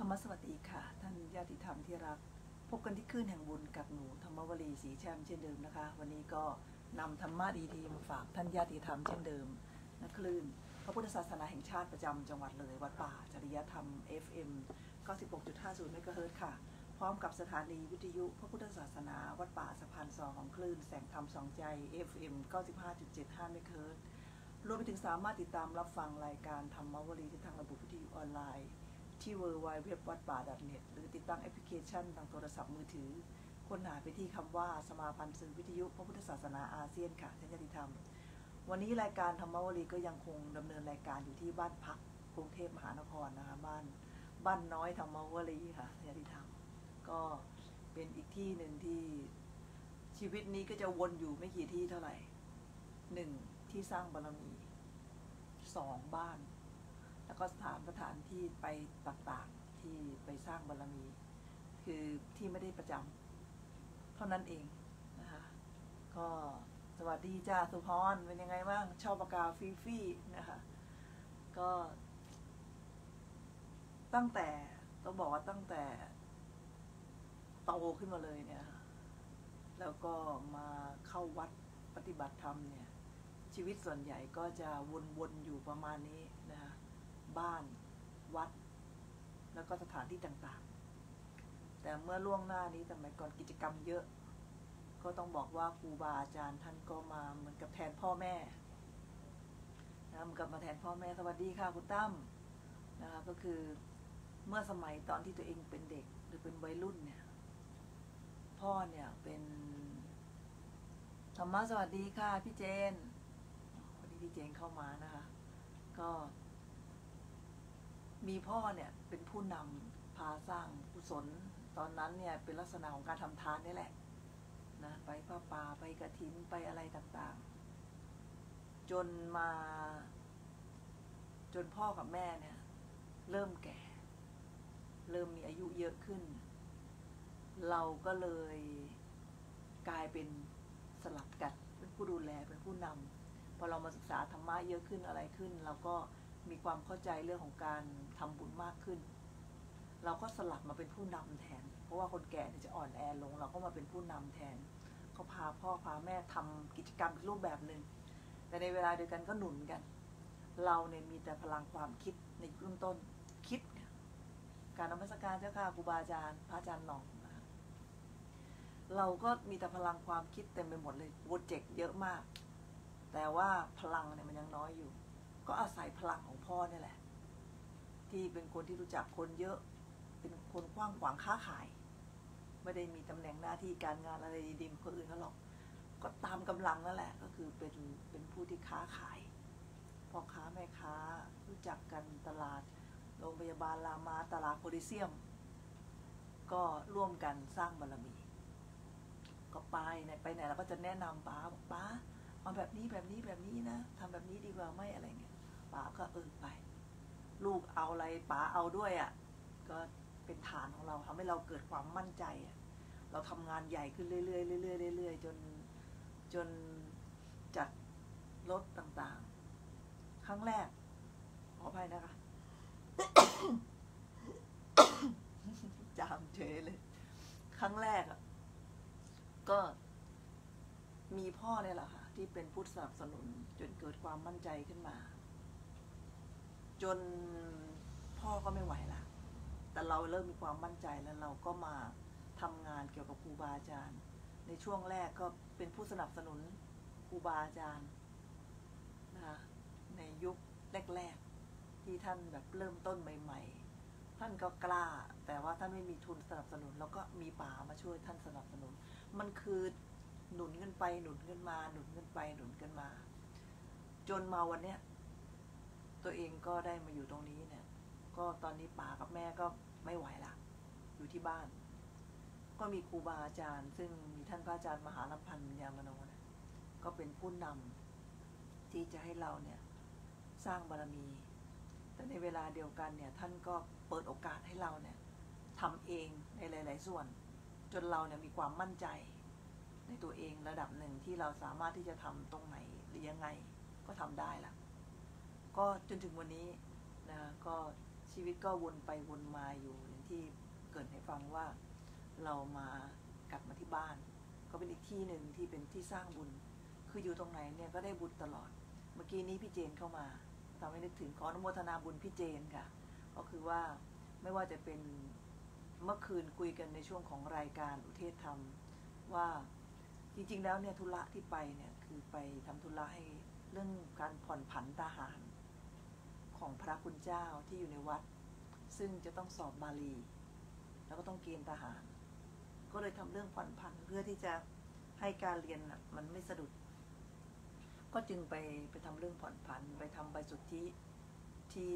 รมสวัสดีค่ะท่านญาติธรรมที่รักพบกันที่คลื่นแห่งบุญกับหนูธรรมวลีศรีแช่มเช่นเดิมนะคะวันนี้ก็นำธรรมะดีๆมาฝากท่านญาติธรรมเช่นเดิมนะคลื่นพระพุทธศาสนาแห่งชาติประจำจังหวัดเลยวัดป่าจริยธรรม FM 96.50 เมกะเฮิรตซ์ค่ะพร้อมกับสถานีวิทยุพระพุทธศาสนาวัดป่าสะพานซอของคลื่นแสงธรรมสองใจ FM 95.75 เมกะเฮิรตซ์รวมไปถึงสามารถติดตามรับฟังรายการธรรมวลีที่ทางระบบวิทยุออนไลน์ที่ www.wadpa.net หรือติดตั้งแอปพลิเคชันทางโทรศัพท์มือถือค้นหาไปที่คำว่าสมาพันธ์สื่อวิทยุพระพุทธศาสนาอาเซียนค่ะท่านญาติธรรมวันนี้รายการธรรมวลีก็ยังคงดำเนินรายการอยู่ที่บ้านพักกรุงเทพมหานครนะคะบ้านน้อยธรรมวลีค่ะท่านญาติธรรมก็เป็นอีกที่หนึ่งที่ชีวิตนี้ก็จะวนอยู่ไม่กี่ที่เท่าไหร่1ที่สร้างบารมี2บ้านแล้วก็สถานที่ไปต่างๆที่ไปสร้างบารมีคือที่ไม่ได้ประจำเท่านั้นเองนะคะก็สวัสดีจ้าสุพรเป็นยังไงบ้างชอบปากกาฟี่นะคะก็ตั้งแต่ต้องบอกว่าตั้งแต่โตขึ้นมาเลยเนี่ยแล้วก็มาเข้าวัดปฏิบัติธรรมเนี่ยชีวิตส่วนใหญ่ก็จะวนๆอยู่ประมาณนี้นะคะบ้านวัดแล้วก็สถานที่ต่างๆแต่เมื่อล่วงหน้านี้สมัยก่อนกิจกรรมเยอะก็ต้องบอกว่าครูบาอาจารย์ท่านก็มาเหมือนกับแทนพ่อแม่นะเหมือนกับมาแทนพ่อแม่สวัสดีค่ะคุณตั้มนะคะก็คือเมื่อสมัยตอนที่ตัวเองเป็นเด็กหรือเป็นวัยรุ่นเนี่ยพ่อเนี่ยเป็นธรรมะสวัสดีค่ะพี่เจนวันนี้พี่เจนเข้ามานะคะก็มีพ่อเนี่ยเป็นผู้นำพาสร้างกุศลตอนนั้นเนี่ยเป็นลักษณะของการทำทานนี่แหละนะไปผ้าป่าไปกฐินไปอะไรต่างๆจนพ่อกับแม่เนี่ยเริ่มแก่เริ่มมีอายุเยอะขึ้นเราก็เลยกลายเป็นสลับกันเป็นผู้ดูแลเป็นผู้นำพอเรามาศึกษาธรรมะเยอะขึ้นอะไรขึ้นเราก็มีความเข้าใจเรื่องของการทำบุญมากขึ้นเราก็สลับมาเป็นผู้นำแทนเพราะว่าคนแก่จะอ่อนแอลงเราก็มาเป็นผู้นำแทนก็พาพ่อพาแม่ทำกิจกรรมอีกรูปแบบหนึ่งแต่ในเวลาเดียวกันก็หนุนกันเราเนี่ยมีแต่พลังความคิดในเริ่มต้นคิดการนมัสการเจ้าค่ะครูบาอาจารย์พระอาจารย์หน่องเราก็มีแต่พลังความคิดเต็มไปหมดเลยโปรเจกต์เยอะมากแต่ว่าพลังเนี่ยมันยังน้อยอยู่ก็อาศัยพลังของพ่อนี่แหละที่เป็นคนที่รู้จักคนเยอะเป็นคนกว้างขวางค้าขายไม่ได้มีตำแหน่งหน้าที่การงานอะไรดีๆคนอื่นเขาหรอกก็ตามกำลังนั่นแหละก็คือเป็นผู้ที่ค้าขายพ่อค้าแม่ค้ารู้จักกันตลาดโรงพยาบาลรามาตลาดโพลิเซียมก็ร่วมกันสร้างบารมีก็ไปไหนเราก็จะแนะนำป้าบอกป้าเอาแบบนี้นะทำแบบนี้ดีกว่าไม่อะไรเงี้ยป้าก็ไปลูกเอาอะไรป้าเอาด้วยอ่ะก็เป็นฐานของเราทำให้เราเกิดความมั่นใจเราทำงานใหญ่ขึ้นเรื่อยๆจนจัดรถต่างๆครั้งแรกขออภัยนะคะ จามเฉยเลยครั้งแรกก็มีพ่อเนี่ยแหละค่ะที่เป็นผู้สนับสนุนจนเกิดความมั่นใจขึ้นมาจนพ่อก็ไม่ไหวละแต่เราเริ่มมีความมั่นใจแล้วเราก็มาทำงานเกี่ยวกับครูบาอาจารย์ในช่วงแรกก็เป็นผู้สนับสนุนครูบาอาจารย์นะคะในยุคแรกๆที่ท่านแบบเริ่มต้นใหม่ๆท่านก็กล้าแต่ว่าท่านไม่มีทุนสนับสนุนแล้วก็มีป๋ามาช่วยท่านสนับสนุนมันคือหนุนกันไปหนุนกันมาหนุนกันไปหนุนกันมาจนมาวันเนี้ยตัวเองก็ได้มาอยู่ตรงนี้เนี่ยก็ตอนนี้ป๋ากับแม่ก็ไม่ไหวละอยู่ที่บ้านก็มีครูบาอาจารย์ซึ่งมีท่านพระอาจารย์มหาลำพันธ์ยามโนนะก็เป็นผู้นำที่จะให้เราเนี่ยสร้างบารมีแต่ในเวลาเดียวกันเนี่ยท่านก็เปิดโอกาสให้เราเนี่ยทำเองในหลายๆส่วนจนเราเนี่ยมีความมั่นใจในตัวเองระดับหนึ่งที่เราสามารถที่จะทำตรงไหนหรือยังไงก็ทำได้ละก็จนถึงวันนี้นะก็ชชีวิตก็วนไปวนมาอยู่อย่างที่เกริ่นให้ฟังว่าเรามากลับมาที่บ้านก็เป็นอีกที่หนึ่งที่เป็นที่สร้างบุญคืออยู่ตรงไหนเนี่ยก็ได้บุญตลอดเมื่อกี้นี้พี่เจนเข้ามาทำให้นึกถึงขออนุโมทนาบุญพี่เจนค่ะก็คือว่าไม่ว่าจะเป็นเมื่อคืนคุยกันในช่วงของรายการอุเทศธรรมว่าจริงๆแล้วเนี่ยธุระที่ไปเนี่ยคือไปทำธุระให้เรื่องการผ่อนผันทหารของพระคุณเจ้าที่อยู่ในวัดซึ่งจะต้องสอบบาลีแล้วก็ต้องเกณฑ์ทหารก็เลยทำเรื่องผ่อนผันเพื่อที่จะให้การเรียนมันไม่สะดุดก็จึงไปทำเรื่องผ่อนผันไปทำใบสุทธิที่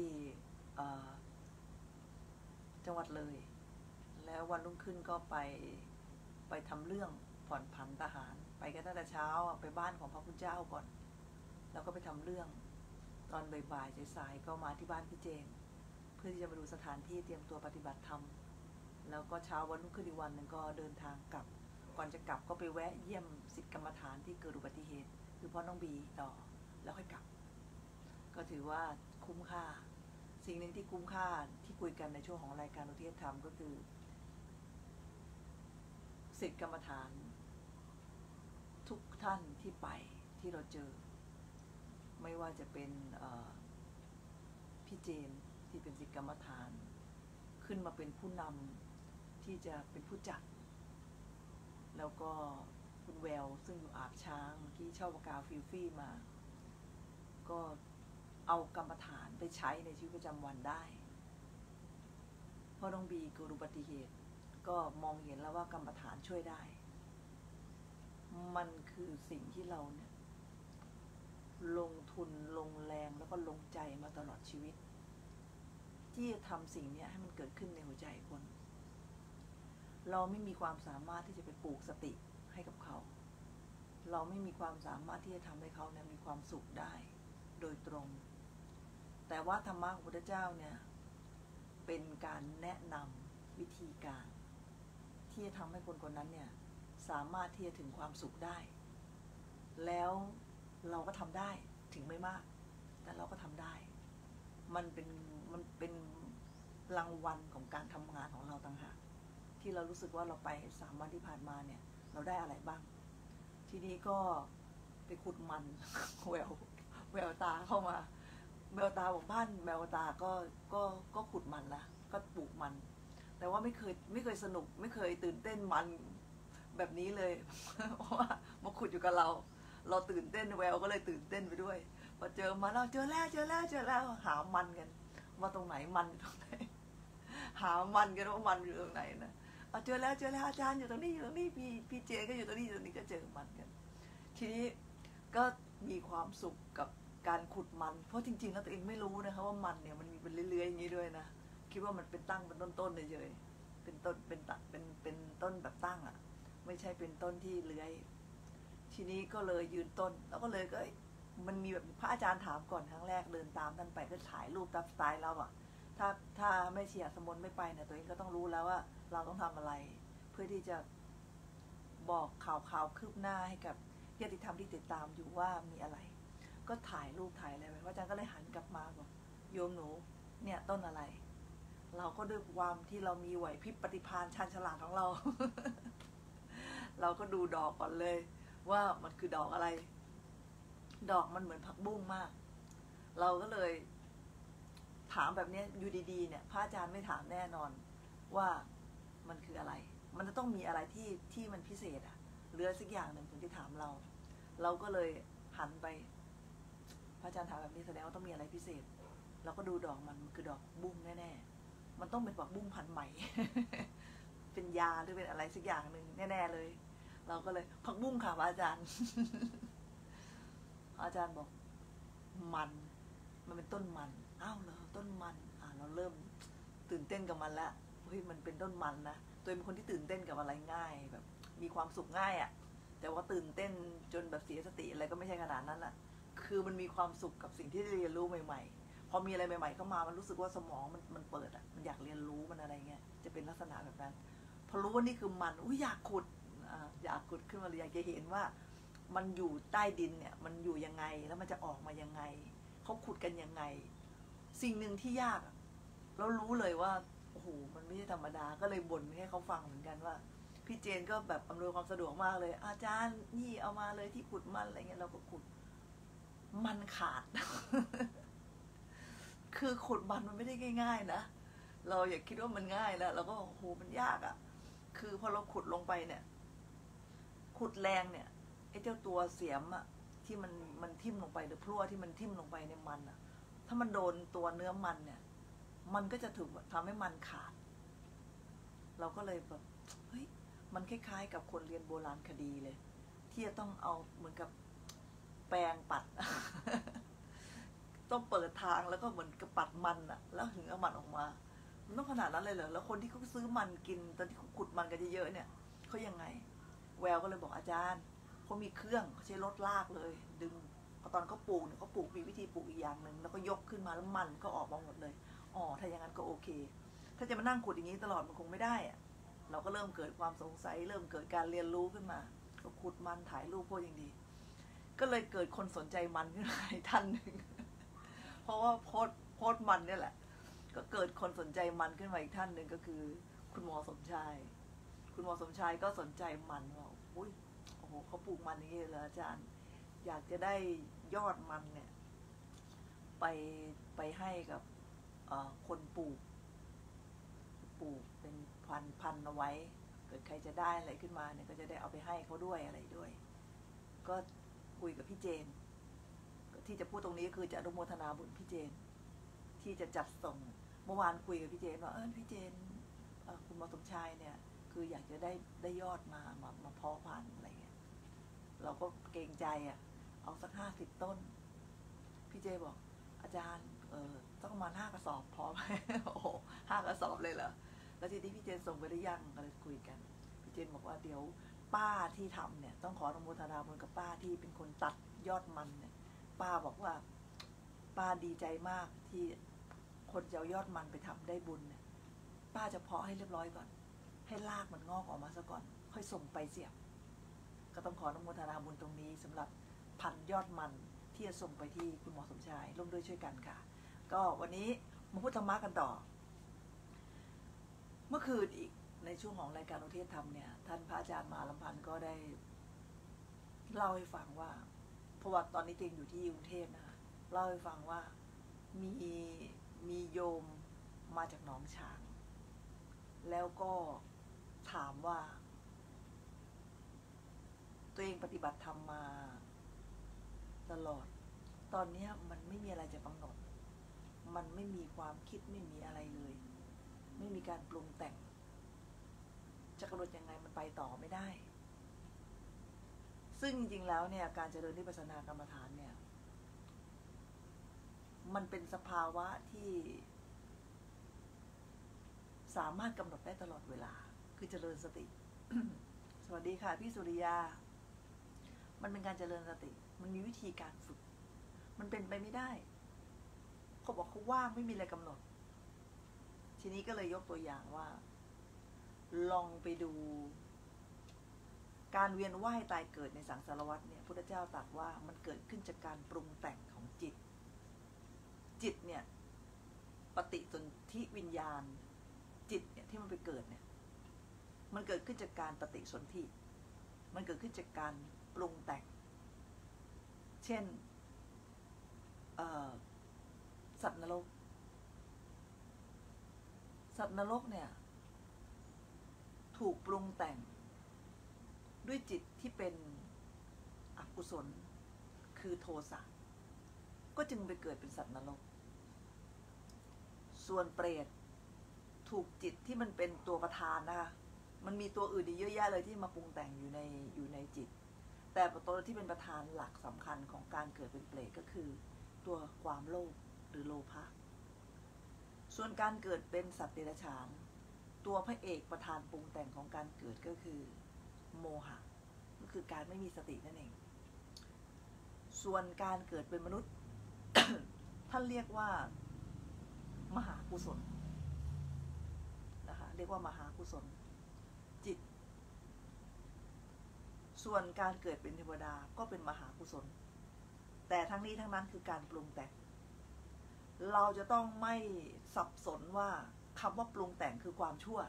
จังหวัดเลยแล้ววันรุ่งขึ้นก็ไปทำเรื่องผ่อนผันทหารไปกันตั้งแต่เช้าไปบ้านของพระคุณเจ้าก่อนแล้วก็ไปทำเรื่องตอนบ่ายๆสายๆก็มาที่บ้านพี่เจนเพื่อที่จะมาดูสถานที่เตรียมตัวปฏิบัติธรรมแล้วก็เช้าวันรุ่งขึ้นอีกวันหนึ่งก็เดินทางกลับก่อนจะกลับก็ไปแวะเยี่ยมศิษย์กรรมฐานที่เกิดอุบัติเหตุคือพ่อน้องบีต่อแล้วค่อยกลับก็ถือว่าคุ้มค่าสิ่งหนึ่งที่คุ้มค่าที่คุยกันในช่วงของรายการอุเทศธรรมก็คือศิษย์กรรมฐานทุกท่านที่ไปที่เราเจอไม่ว่าจะเป็นพี่เจนที่เป็นศิษย์กรรมฐานขึ้นมาเป็นผู้นำที่จะเป็นผู้จัดแล้วก็คุณแววซึ่งอยู่อาบช้างที่เช่าปากกาฟิลฟี่มาก็เอากรรมฐานไปใช้ในชีวิตประจำวันได้พอน้องบีเกิดอุบัติเหตุก็มองเห็นแล้วว่ากรรมฐานช่วยได้มันคือสิ่งที่เราเนี่ยลงทุนลงแรงแล้วก็ลงใจมาตลอดชีวิตที่จะทำสิ่งนี้ให้มันเกิดขึ้นในหัวใจคนเราไม่มีความสามารถที่จะไปปลูกสติให้กับเขาเราไม่มีความสามารถที่จะทำให้เขาเนี่ยมีความสุขได้โดยตรงแต่ว่าธรรมะของพระพุทธเจ้าเนี่ยเป็นการแนะนำวิธีการที่จะทำให้คนคนนั้นเนี่ยสามารถที่จะถึงความสุขได้แล้วเราก็ทำได้ถึงไม่มากแต่เราก็ทำได้มันเป็นรางวัลของการทำงานของเราต่างหากที่เรารู้สึกว่าเราไป3 วันที่ผ่านมาเนี่ยเราได้อะไรบ้างทีนี้ก็ไปขุดมัน แววตาเข้ามาแววตาบอกบ้านแววตาก็ขุดมันละก็ปลูกมันแต่ว่าไม่เคยสนุกไม่เคยตื่นเต้นมันแบบนี้เลย เพราะว่ามาขุดอยู่กับเราตื่นเต้นแววก็เลยตื่นเต้นไปด้วยพอเจอมันเราเจอแล้วหามันกันว่าตรงไหนมันอยู่ตรงไหนหามันกันว่ามันอยู่ตรงไหนนะเจอแล้วอาจารย์อยู่ตรงนี้พี่เจก็อยู่ตรงนี้ก็เจอมันกันทีนี้ก็มีความสุขกับการขุดมันเพราะจริงๆแล้วตัวเองไม่รู้นะคะว่ามันเนี่ยมันมีเป็นเลื้อยๆอย่างนี้ด้วยนะคิดว่ามันเป็นตั้งเป็นต้นเฉยๆเป็นต้นเป็นต้นแบบตั้งอ่ะไม่ใช่เป็นต้นที่เลื้อยทีนี้ก็เลยยืนต้นแล้วก็เลยก็มันมีแบบพระอาจารย์ถามก่อนครั้งแรกเดินตามท่านไปก็ถ่ายรูปตามสไตล์เราอ่ะถ้าไม่เชียร์สมนไม่ไปเนี่ยตัวเองก็ต้องรู้แล้วว่าเราต้องทำอะไรเพื่อที่จะบอกข่าวคืบหน้าให้กับญาติธรรมที่ติดตามอยู่ว่ามีอะไรก็ถ่ายรูปถ่ายอะไรไปพระอาจารย์ก็เลยหันกลับมาบอกโยมหนูเนี่ยต้นอะไรเราก็ด้วยความที่เรามีไหวพริบปฏิภาณชาญฉลาดของเรา เราก็ดูดอกก่อนเลยว่ามันคือดอกอะไรดอกมันเหมือนผักบุ้งมากเราก็เลยถามแบบนี้อยู่ดีๆเนี่ยพระอาจารย์ไม่ถามแน่นอนว่ามันคืออะไรมันจะต้องมีอะไรที่มันพิเศษอะเหลือสักอย่างหนึ่งถึงที่ถามเราก็เลยหันไปพระอาจารย์ถามแบบนี้แสดงว่าต้องมีอะไรพิเศษเราก็ดูดอกมันคือดอกบุ้งแน่ๆมันต้องเป็นผักบุ้งพันธุ์ใหม่ เป็นยาหรือเป็นอะไรสักอย่างหนึ่งแน่ๆเลยเราก็เลยผักบุ้งค่ะอาจารย์ อาจารย์บอกมันเป็นต้นมันอ้าวเหรอต้นมันเราเริ่มตื่นเต้นกับมันแล้วเฮ้ยมันเป็นต้นมันนะตัวเป็นคนที่ตื่นเต้นกับอะไรง่ายแบบมีความสุขง่ายอ่ะแต่ว่าตื่นเต้นจนแบบเสียสติอะไรก็ไม่ใช่ขนาดนั้นแหละคือมันมีความสุขกับสิ่งที่ได้เรียนรู้ใหม่ๆพอมีอะไรใหม่ๆเข้ามามันรู้สึกว่าสมองมันเปิดอ่ะมันอยากเรียนรู้มันอะไรเงี้ยจะเป็นลักษณะแบบนั้นพอรู้ว่านี่คือมันอยากขุดขึ้นมาเลยอยากจะเห็นว่ามันอยู่ใต้ดินเนี่ยมันอยู่ยังไงแล้วมันจะออกมายังไงเขาขุดกันยังไงสิ่งหนึ่งที่ยากแล้วรู้เลยว่าโอ้โหมันไม่ใช่ธรรมดาก็เลยบ่นให้เขาฟังเหมือนกันว่าพี่เจนก็แบบอำนวยความสะดวกมากเลยอาจารย์นี่เอามาเลยที่ขุดมันอะไรเงี้ยเราก็ขุดมันขาด คือขุดมันไม่ได้ง่ายๆนะเราอย่าคิดว่ามันง่ายนะเราก็โอ้โหมันยากอ่ะคือพอเราขุดลงไปเนี่ยขุดแรงเนี่ยไอ้เจ้าตัวเสียมอ่ะที่มันทิ่มลงไปหรือพลั่วที่มันทิ่มลงไปในมันอ่ะถ้ามันโดนตัวเนื้อมันเนี่ยมันก็จะถูกทำให้มันขาดเราก็เลยแบบเฮ้ยมันคล้ายๆกับคนเรียนโบราณคดีเลยที่จะต้องเอาเหมือนกับแปรงปัด ต้องเปิดทางแล้วก็เหมือนกับปัดมันอะแล้วถึงเอามันออกมามันต้องขนาดนั้นเลยเหรอแล้วคนที่เขาซื้อมันกินตอนที่เขาขุดมันกันเยอะๆเนี่ยเขายังไงแววก็เลยบอกอาจารย์เขามีเครื่องเขาใช้รถลากเลยดึงตอนเขาปลูกเนี่ยเขาปลูกมีวิธีปลูกอีกอย่างหนึ่งแล้วก็ยกขึ้นมาแล้วมันก็ออกมาหมดเลยอ๋อถ้าอย่างนั้นก็โอเคถ้าจะมานั่งขุดอย่างนี้ตลอดมันคงไม่ได้อะเราก็เริ่มเกิดความสงสัยเริ่มเกิดการเรียนรู้ขึ้นมาก็ขุดมันถ่ายรูปพวกอย่างดีก็เลยเกิดคนสนใจมันขึ้นมาท่านหนึ่งเพราะว่าโพสมันเนี่ยแหละก็เกิดคนสนใจมันขึ้นมาอีกท่านหนึ่งก็คือคุณหมอสมชายคุณหมอสมชายก็สนใจมันว่าอุ้ยโอ้โหเขาปลูกมันอย่างนี้เลยอาจารย์อยากจะได้ยอดมันเนี่ยไปให้กับคนปลูกเป็นพันเอาไว้เกิดใครจะได้อะไรขึ้นมาเนี่ยก็จะได้เอาไปให้เขาด้วยอะไรด้วยก็คุยกับพี่เจนที่จะพูดตรงนี้คือจะอนุโมทนาบุญพี่เจนที่จะจัดส่งเมื่อวานคุยกับพี่เจนว่าพี่เจนคุณหมอสมชายเนี่ยคืออยากจะได้ยอดมาเพาะพันธุ์อะไรเงี้ยเราก็เกรงใจเอาสัก50 ต้นพี่เจบอกอาจารย์ต้องประมาณ5 กระสอบพอไหม โอ้โห5 กระสอบเลยเหรอแล้วทีนี้พี่เจนส่งไปหรือยังก็เลยคุยกันพี่เจนบอกว่าเดี๋ยวป้าที่ทำเนี่ยต้องขออนุโมทนาบุญกับป้าที่เป็นคนตัดยอดมันเนี่ยป้าบอกว่าป้าดีใจมากที่คนจะเอายอดมันไปทำได้บุญเนี่ยป้าจะเพาะให้เรียบร้อยก่อนให้รากมันงอกออกมาซะก่อนค่อยส่งไปเสียบก็ต้องขออนุโมทนาบุญตรงนี้สำหรับพันยอดมันที่จะส่งไปที่คุณหมอสมชายร่วมด้วยช่วยกันค่ะก็วันนี้มาพูดธรรมะกันต่อเมื่อคืนอีกในช่วงของรายการอุเทศธรรมเนี่ยท่านพระอาจารย์มหาลำพันธ์ก็ได้เล่าให้ฟังว่าเพราะว่าตอนนี้เองอยู่ที่กรุงเทพนะคะเล่าให้ฟังว่ามีโยมมาจากหนองฉางแล้วก็ถามว่าตัวเองปฏิบัติธรรมมาตลอดตอนนี้มันไม่มีอะไรจะกำหนดมันไม่มีความคิดไม่มีอะไรเลยไม่มีการปรุงแต่งจะกำหนดยังไงมันไปต่อไม่ได้ซึ่งจริงๆแล้วเนี่ยการเจริญวิปัสสนากรรมฐานเนี่ยมันเป็นสภาวะที่สามารถกำหนดได้ตลอดเวลาคือเจริญสติ สวัสดีค่ะพี่สุริยามันเป็นการเจริญสติมันมีวิธีการฝึกมันเป็นไปไม่ได้เขาบอกเขาว่างไม่มีอะไรกำหนดทีนี้ก็เลยยกตัวอย่างว่าลองไปดูการเวียนว่ายตายเกิดในสังสารวัฏเนี่ยพุทธเจ้าตรัสว่ามันเกิดขึ้นจากการปรุงแต่งของจิตเนี่ยปฏิสนธิวิญญาณจิตเนี่ยที่มันไปเกิดเนี่ยมันเกิดขึ้นจากการปฏิสนธิมันเกิดขึ้นจากการปรุงแต่งเช่นสัตว์นรกเนี่ยถูกปรุงแต่งด้วยจิตที่เป็นอกุศลคือโทสะก็จึงไปเกิดเป็นสัตว์นรกส่วนเปรตถูกจิตที่มันเป็นตัวประธานนะคะมันมีตัวอื่นอีกเยอะแยะเลยที่มาปรุงแต่งอยู่ในจิตแต่ตัวที่เป็นประธานหลักสำคัญของการเกิดเป็นเปรตก็คือตัวความโลภหรือโลภะส่วนการเกิดเป็นสัตว์เดรัจฉานตัวพระเอกประธานปรุงแต่งของการเกิดก็คือโมหะก็คือการไม่มีสตินั่นเองส่วนการเกิดเป็นมนุษย์ ท่านเรียกว่ามหากุศลนะคะเรียกว่ามหากุศลจิตส่วนการเกิดเป็นเทวดาก็เป็นมหากุศลแต่ทั้งนี้ทั้งนั้นคือการปรุงแต่งเราจะต้องไม่สับสนว่าคำว่าปรุงแต่งคือความชั่ว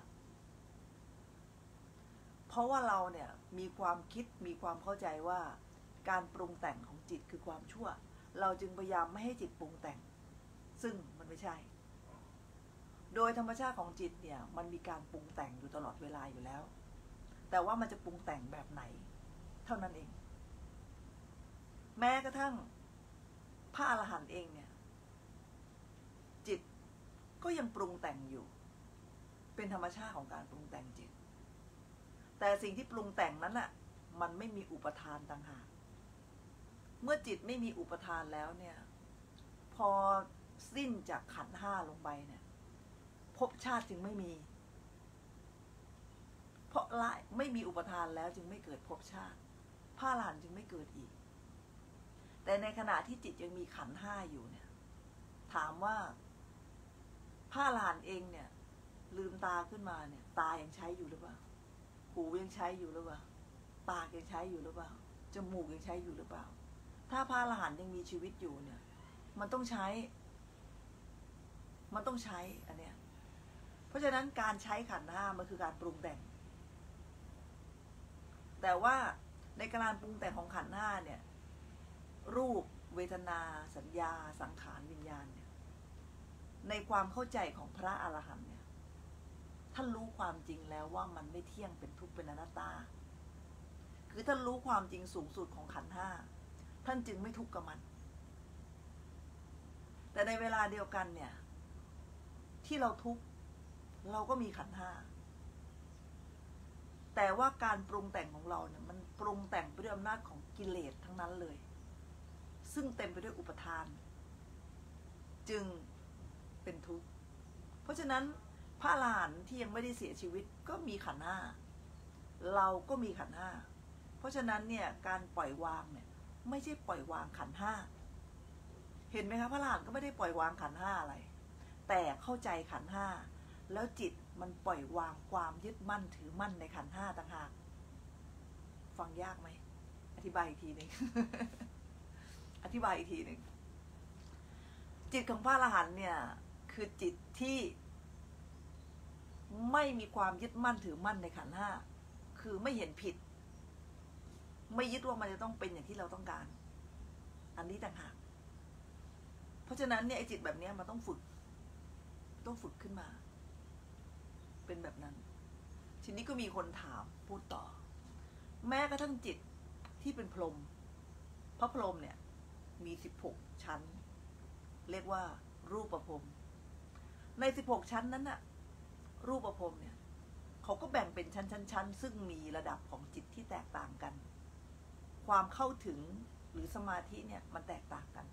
เพราะว่าเราเนี่ยมีความคิดมีความเข้าใจว่าการปรุงแต่งของจิตคือความชั่วเราจึงพยายามไม่ให้จิตปรุงแต่งซึ่งมันไม่ใช่โดยธรรมชาติของจิตเนี่ยมันมีการปรุงแต่งอยู่ตลอดเวลาอยู่แล้วแต่ว่ามันจะปรุงแต่งแบบไหนเท่านั้นเองแม้กระทั่งพระอรหันต์เองเนี่ยจิตก็ยังปรุงแต่งอยู่เป็นธรรมชาติของการปรุงแต่งจิตแต่สิ่งที่ปรุงแต่งนั้นน่ะมันไม่มีอุปทานต่างหากเมื่อจิตไม่มีอุปทานแล้วเนี่ยพอสิ้นจากขันธ์ห้าลงไปเนี่ยภพชาติจึงไม่มีเพราะละไม่มีอุปทานแล้วจึงไม่เกิดภพชาติพระอรหันต์จึงไม่เกิดอีกแต่ในขณะที่จิตยังมีขันธ์ห้าอยู่เนี่ยถามว่าพระอรหันต์เองเนี่ยลืมตาขึ้นมาเนี่ยตายังใช้อยู่หรือเปล่าหูยังใช้อยู่หรือเปล่าปากยังใช้อยู่หรือเปล่าจมูกยังใช้อยู่หรือเปล่าถ้าพระอรหันต์ยังมีชีวิตอยู่เนี่ยมันต้องใช้อันเนี้ยเพราะฉะนั้นการใช้ขันธ์ห้ามันคือการปรุงแต่งแต่ว่าในการปรุงแต่งของขันธ์ห้าเนี่ยรูปเวทนาสัญญาสังขารวิญญาณเนี่ยในความเข้าใจของพระอรหันต์เนี่ยท่านรู้ความจริงแล้วว่ามันไม่เที่ยงเป็นทุกข์เป็นอนัตตาคือท่านรู้ความจริงสูงสุดของขันธ์ห้าท่านจึงไม่ทุกข์กับมันแต่ในเวลาเดียวกันเนี่ยที่เราทุกข์เราก็มีขันธ์ห้าแต่ว่าการปรุงแต่งของเราเนี่ยมันปรุงแต่งไปด้วยอำนาจของกิเลสทั้งนั้นเลยซึ่งเต็มไปด้วยอุปทานจึงเป็นทุกข์เพราะฉะนั้นพระอรหันต์ที่ยังไม่ได้เสียชีวิตก็มีขันธ์ห้าเราก็มีขันธ์ห้าเพราะฉะนั้นเนี่ยการปล่อยวางเนี่ยไม่ใช่ปล่อยวางขันธ์ห้าเห็นไหมคะพระอรหันต์ก็ไม่ได้ปล่อยวางขันธ์ห้าอะไรแต่เข้าใจขันธ์ห้าแล้วจิตมันปล่อยวางความยึดมั่นถือมั่นในขันธ์ห้าต่างหากฟังยากไหมอธิบายอีกทีหนึ่ง อธิบายอีกทีหนึ่งจิตของพระอรหันต์เนี่ยคือจิตที่ไม่มีความยึดมั่นถือมั่นในขันธ์ห้าคือไม่เห็นผิดไม่ยึดว่ามันจะต้องเป็นอย่างที่เราต้องการอันนี้ต่างหากเพราะฉะนั้นเนี่ยไอ้จิตแบบนี้มันต้องฝึกขึ้นมาเป็นแบบนั้นทีนี้ก็มีคนถามพูดต่อแม้กระทั่งจิตที่เป็นพรหมพระพรหมเนี่ยมี16ชั้นเรียกว่ารูปพรหมใน16ชั้นนั้นน่ะรูปพรหมเนี่ยเขาก็แบ่งเป็นชั้นซึ่งมีระดับของจิตที่แตกต่างกันความเข้าถึงหรือสมาธิเนี่ยมันแตกต่างกัน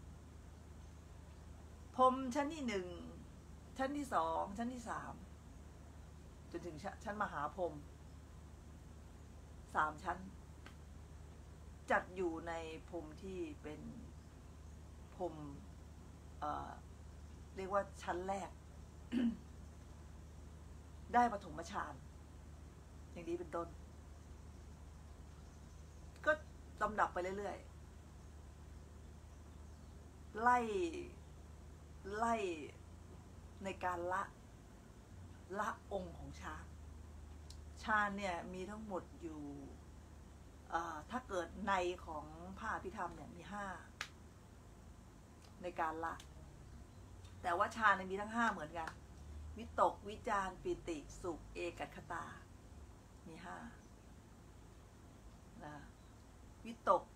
พรหมชั้นที่1ชั้นที่2ชั้นที่3จนถึงชั้นมหาพรหม3ชั้นจัดอยู่ในพรหมที่เป็นพรหมเรียกว่าชั้นแรก ได้ปฐมฌานอย่างนี้เป็นต้นก็ลำดับไปเรื่อยๆไล่ในการละองค์ของฌานเนี่ยมีทั้งหมดอยู่ถ้าเกิดในของพระอภิธรรมเนี่ยมี5ในการละแต่ว่าฌานเนี่ยมีทั้ง5เหมือนกันวิตกวิจารปิติสุขเอกัคคตามี5นะวิตก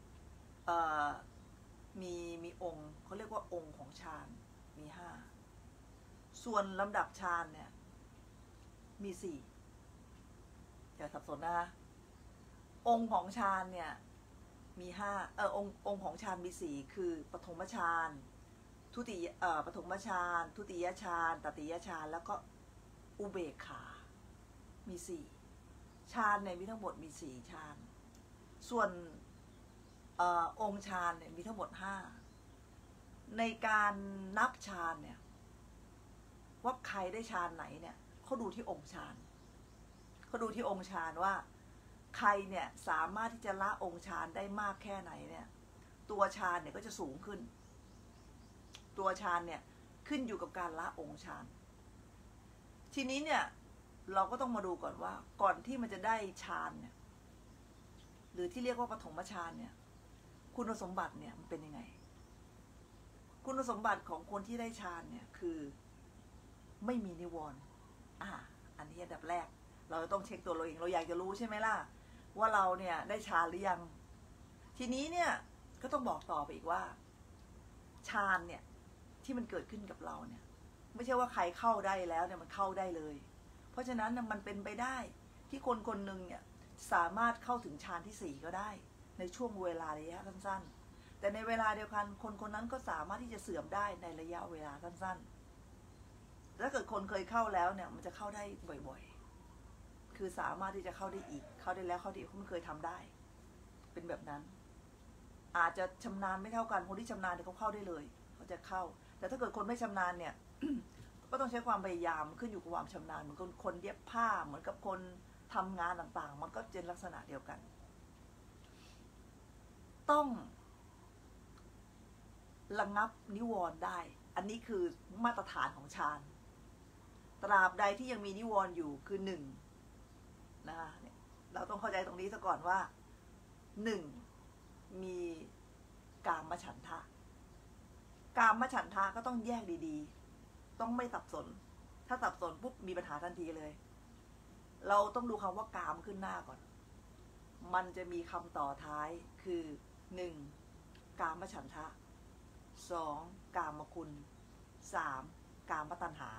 มีองค์เขาเรียกว่าองค์ของฌานมี5ส่วนลำดับฌานเนี่ยมี4อย่าสับสนนะคะองค์ของฌานเนี่ยมี5องค์ของฌานมี4คือปฐมฌานปฐมฌานทุติยฌานตติยฌานแล้วก็อุเบกขามี4ฌานเนี่ยมีทั้งหมดมี4ฌานส่วนองค์ฌานเนี่ยมีทั้งหมด5ในการนับฌานเนี่ยว่าใครได้ฌานไหนเนี่ยเขาดูที่องค์ฌานว่าใครเนี่ยสามารถที่จะละองค์ฌานได้มากแค่ไหนเนี่ยตัวฌานเนี่ยก็จะสูงขึ้นตัวฌานเนี่ยขึ้นอยู่กับการละองค์ฌานทีนี้เนี่ยเราก็ต้องมาดูก่อนว่าก่อนที่มันจะได้ฌานเนี่ยหรือที่เรียกว่าปฐมฌานเนี่ยคุณสมบัติเนี่ยมันเป็นยังไงคุณสมบัติของคนที่ได้ฌานเนี่ยคือไม่มีนิวรณ์อันนี้อันดับแรกเราต้องเช็คตัวเราเองเราอยากจะรู้ใช่ไหมล่ะว่าเราเนี่ยได้ฌานหรือยังทีนี้เนี่ยก็ต้องบอกต่อไปอีกว่าฌานเนี่ยที่มันเกิดขึ้นกับเราเนี่ยไม่ใช่ว่าใครเข้าได้แล้วเนี่ยมันเข้าได้เลยเพราะฉะนั้นมันเป็นไปได้ที่คนคนหนึ่งเนี่ยสามารถเข้าถึงฌานที่4ก็ได้ในช่วงเวลาระยะสั้นๆแต่ในเวลาเดียวกันคนคนนั้นก็สามารถที่จะเสื่อมได้ในระยะเวลาสั้นๆถ้าเกิดคนเคยเข้าแล้วเนี่ยมันจะเข้าได้บ่อยๆคือสามารถที่จะเข้าได้อีกเข้าได้แล้วเข้าได้อีกเขาไม่เคยทำได้เป็นแบบนั้นอาจจะชำนาญไม่เท่ากันคนที่ชำนาญเนี่ยเขาเข้าได้เลยเขาจะเข้าแต่ถ้าเกิดคนไม่ชำนาญเนี่ย ก็ต้องใช้ความพยายามขึ้นอยู่กับความชำนาญเหมือนคนเย็บผ้าเหมือนกับคนทำงานต่างๆมันก็เป็นลักษณะเดียวกันต้องระงับนิวรณ์ได้อันนี้คือมาตรฐานของฌานตราบใดที่ยังมีนิวรณ์อยู่คือ1นะคะเราต้องเข้าใจตรงนี้ซะก่อนว่า1มีกามฉันทะกามฉันทะก็ต้องแยกดีๆต้องไม่สับสนถ้าสับสนปุ๊บมีปัญหาทันทีเลยเราต้องดูคำว่ากามขึ้นหน้าก่อนมันจะมีคำต่อท้ายคือ1กามฉันทะ2กามคุณ3กามตัณหา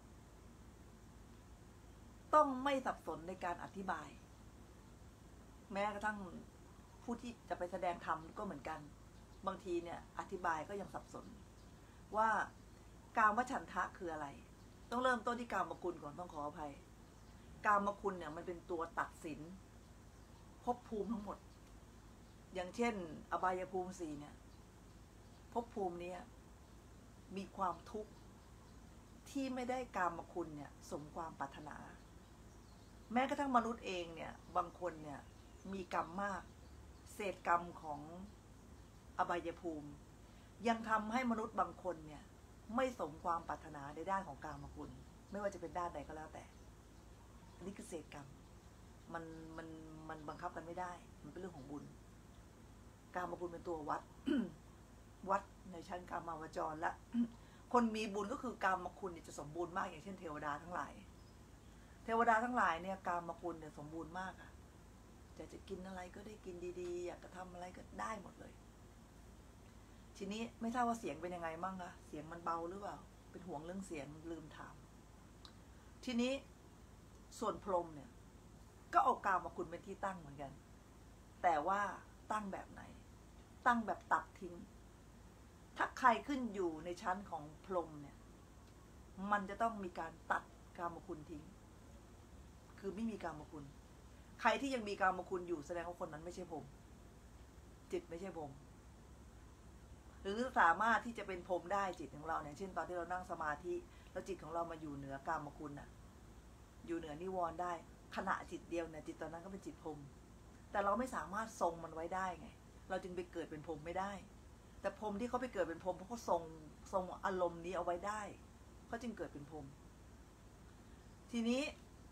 ต้องไม่สับสนในการอธิบายแม้กระทั่งผู้ที่จะไปแสดงธรรมก็เหมือนกันบางทีเนี่ยอธิบายก็ยังสับสนว่ากามฉันทะคืออะไรต้องเริ่มต้นที่กามคุณก่อนต้องขออภัยกามคุณเนี่ยมันเป็นตัวตัดสินภพภูมิทั้งหมดอย่างเช่นอบายภูมิ4เนี่ยภพภูมินี้มีความทุกข์ที่ไม่ได้กามคุณเนี่ยสมความปรารถนาแม้กระทั่งมนุษย์เองเนี่ยบางคนเนี่ยมีกรรมมากเศษกรรมของอบายภูมิยังทำให้มนุษย์บางคนเนี่ยไม่สมความปรารถนาในด้านของกามคุณไม่ว่าจะเป็นด้านใดก็แล้วแต่อันนี้คือเศษกรรมมันบังคับกันไม่ได้มันเป็นเรื่องของบุญกามคุณเป็นตัววัด วัดในชั้นกามาวจรและ คนมีบุญก็คือกามคุณจะสมบูรณ์มากอย่างเช่นเทวดาทั้งหลายเทวดาทั้งหลายเนี่ยกามคุณเนี่ยสมบูรณ์มากอะจะกินอะไรก็ได้กินดีๆอยากจะทำอะไรก็ได้หมดเลยทีนี้ไม่ทราบว่าเสียงเป็นยังไงมั่งคะเสียงมันเบาหรือเปล่าเป็นห่วงเรื่องเสียงลืมถามทีนี้ส่วนพรหมเนี่ยก็เอากามคุณเป็นที่ตั้งเหมือนกันแต่ว่าตั้งแบบไหนตั้งแบบตัดทิ้งถ้าใครขึ้นอยู่ในชั้นของพรหมเนี่ยมันจะต้องมีการตัดกามคุณทิ้งคือไม่มีกามคุณใครที่ยังมีกามคุณอยู่แสดงว่าคนนั้นไม่ใช่พรหมจิตไม่ใช่พรหมหรือสามารถที่จะเป็นพรหมได้จิตของเราเนี่ยเช่นตอนที่เรานั่งสมาธิแล้วจิตของเรามาอยู่เหนือกามคุณน่ะอยู่เหนือนิวรณ์ได้ขณะจิตเดียวเนี่ยจิตตอนนั้นก็เป็นจิตพรหมแต่เราไม่สามารถทรงมันไว้ได้ไงเราจึงไปเกิดเป็นพรหมไม่ได้แต่พรหมที่เขาไปเกิดเป็นพรหมเพราะเขาทรงอารมณ์นี้เอาไว้ได้เขาจึงเกิดเป็นพรหมทีนี้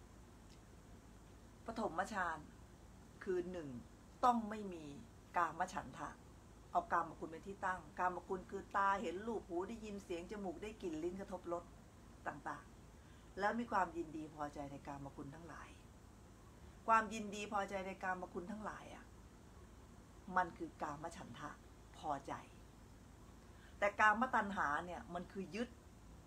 ปฐมฌานคือ1ต้องไม่มีกามฉันทะเอากามคุณเป็นที่ตั้งกามคุณคือตาเห็นรูปหูได้ยินเสียงจมูกได้กลิ่นลิ้นกระทบรสต่างๆแล้วมีความยินดีพอใจในกามคุณทั้งหลายความยินดีพอใจในกามคุณทั้งหลายอ่ะมันคือกามฉันทะพอใจแต่กามตัณหาเนี่ยมันคือยึด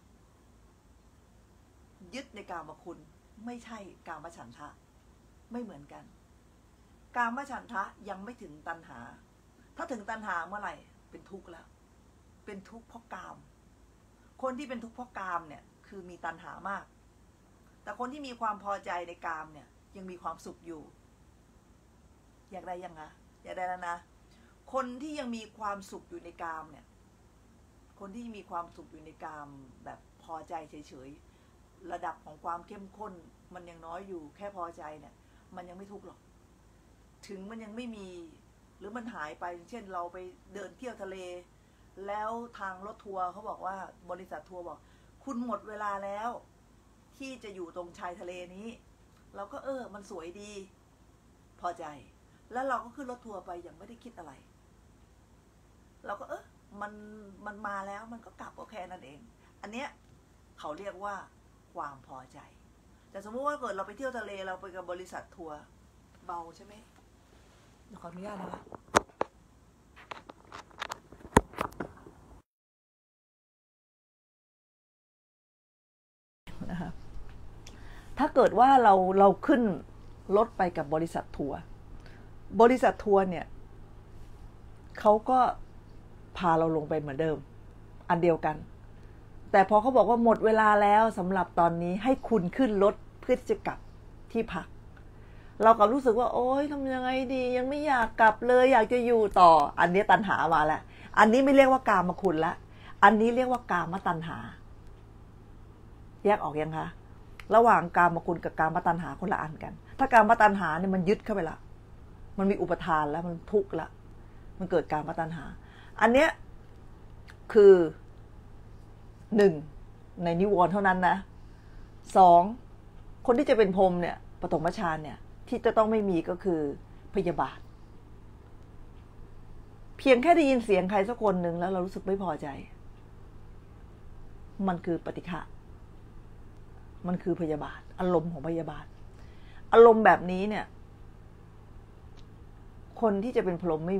ในกามคุณไม่ใช่กามฉันทะไม่เหมือนกันกามฉันทะยังไม่ถึงตัณหาถ้าถึงตัณหาเมื่อไหร่เป็นทุกข์แล้วเป็นทุกข์เพราะกามคนที่เป็นทุกข์เพราะกามเนี่ยคือมีตัณหามากแต่คนที่มีความพอใจในกามเนี่ยยังมีความสุขอยู่อยากได้ยังไงอยากได้แล้วนะคนที่ยังมีความสุขอยู่ในกามเนี่ยคนที่มีความสุขอยู่ในกามแบบพอใจเฉยๆระดับของความเข้มข้นมันยังน้อยอยู่แค่พอใจเนี่ยมันยังไม่ทุกข์หรอกถึงมันยังไม่มีหรือมันหายไปเช่นเราไปเดินเที่ยวทะเลแล้วทางรถทัวร์เขาบอกว่าบริษัททัวร์บอกคุณหมดเวลาแล้วที่จะอยู่ตรงชายทะเลนี้เราก็มันสวยดีพอใจแล้วเราก็ขึ้นรถทัวร์ไปอย่างไม่ได้คิดอะไรเราก็มันมาแล้วมันก็กลับโอเคนั่นเองอันเนี้ยเขาเรียกว่าความพอใจแต่สมมติว่าเกิดเราไปเที่ยวทะเลเราไปกับบริษัททัวร์เบาใช่ไหมขออนุญาตนะคะถ้าเกิดว่าเราขึ้นรถไปกับบริษัททัวร์เนี่ยเขาก็พาเราลงไปเหมือนเดิมอันเดียวกันแต่พอเขาบอกว่าหมดเวลาแล้วสำหรับตอนนี้ให้คุณขึ้นรถเพื่อที่จะกลับที่พักเราก็รู้สึกว่าโอ๊ยทำยังไงดียังไม่อยากกลับเลยอยากจะอยู่ต่ออันนี้ตัณหามาแล้วอันนี้ไม่เรียกว่ากามคุณละอันนี้เรียกว่ากามตัณหาแยกออกยังคะระหว่างกามคุณกับกามตัณหาคนละอันกันถ้ากามตัณหาเนี่ยมันยึดเข้าไปละมันมีอุปทานแล้วมันทุกข์ละมันเกิดกามตัณหาอันเนี้ยคือ1ในนิวรณ์เท่านั้นนะ2คนที่จะเป็นพรหมเนี่ยปฐมฌานเนี่ยที่จะต้องไม่มีก็คือพยาบาทเพียงแค่ได้ยินเสียงใครสักคนหนึ่งแล้วเรารู้สึกไม่พอใจมันคือปฏิฆะมันคือพยาบาทอารมณ์ของพยาบาทอารมณ์แบบนี้เนี่ยคนที่จะเป็นพรหมไม่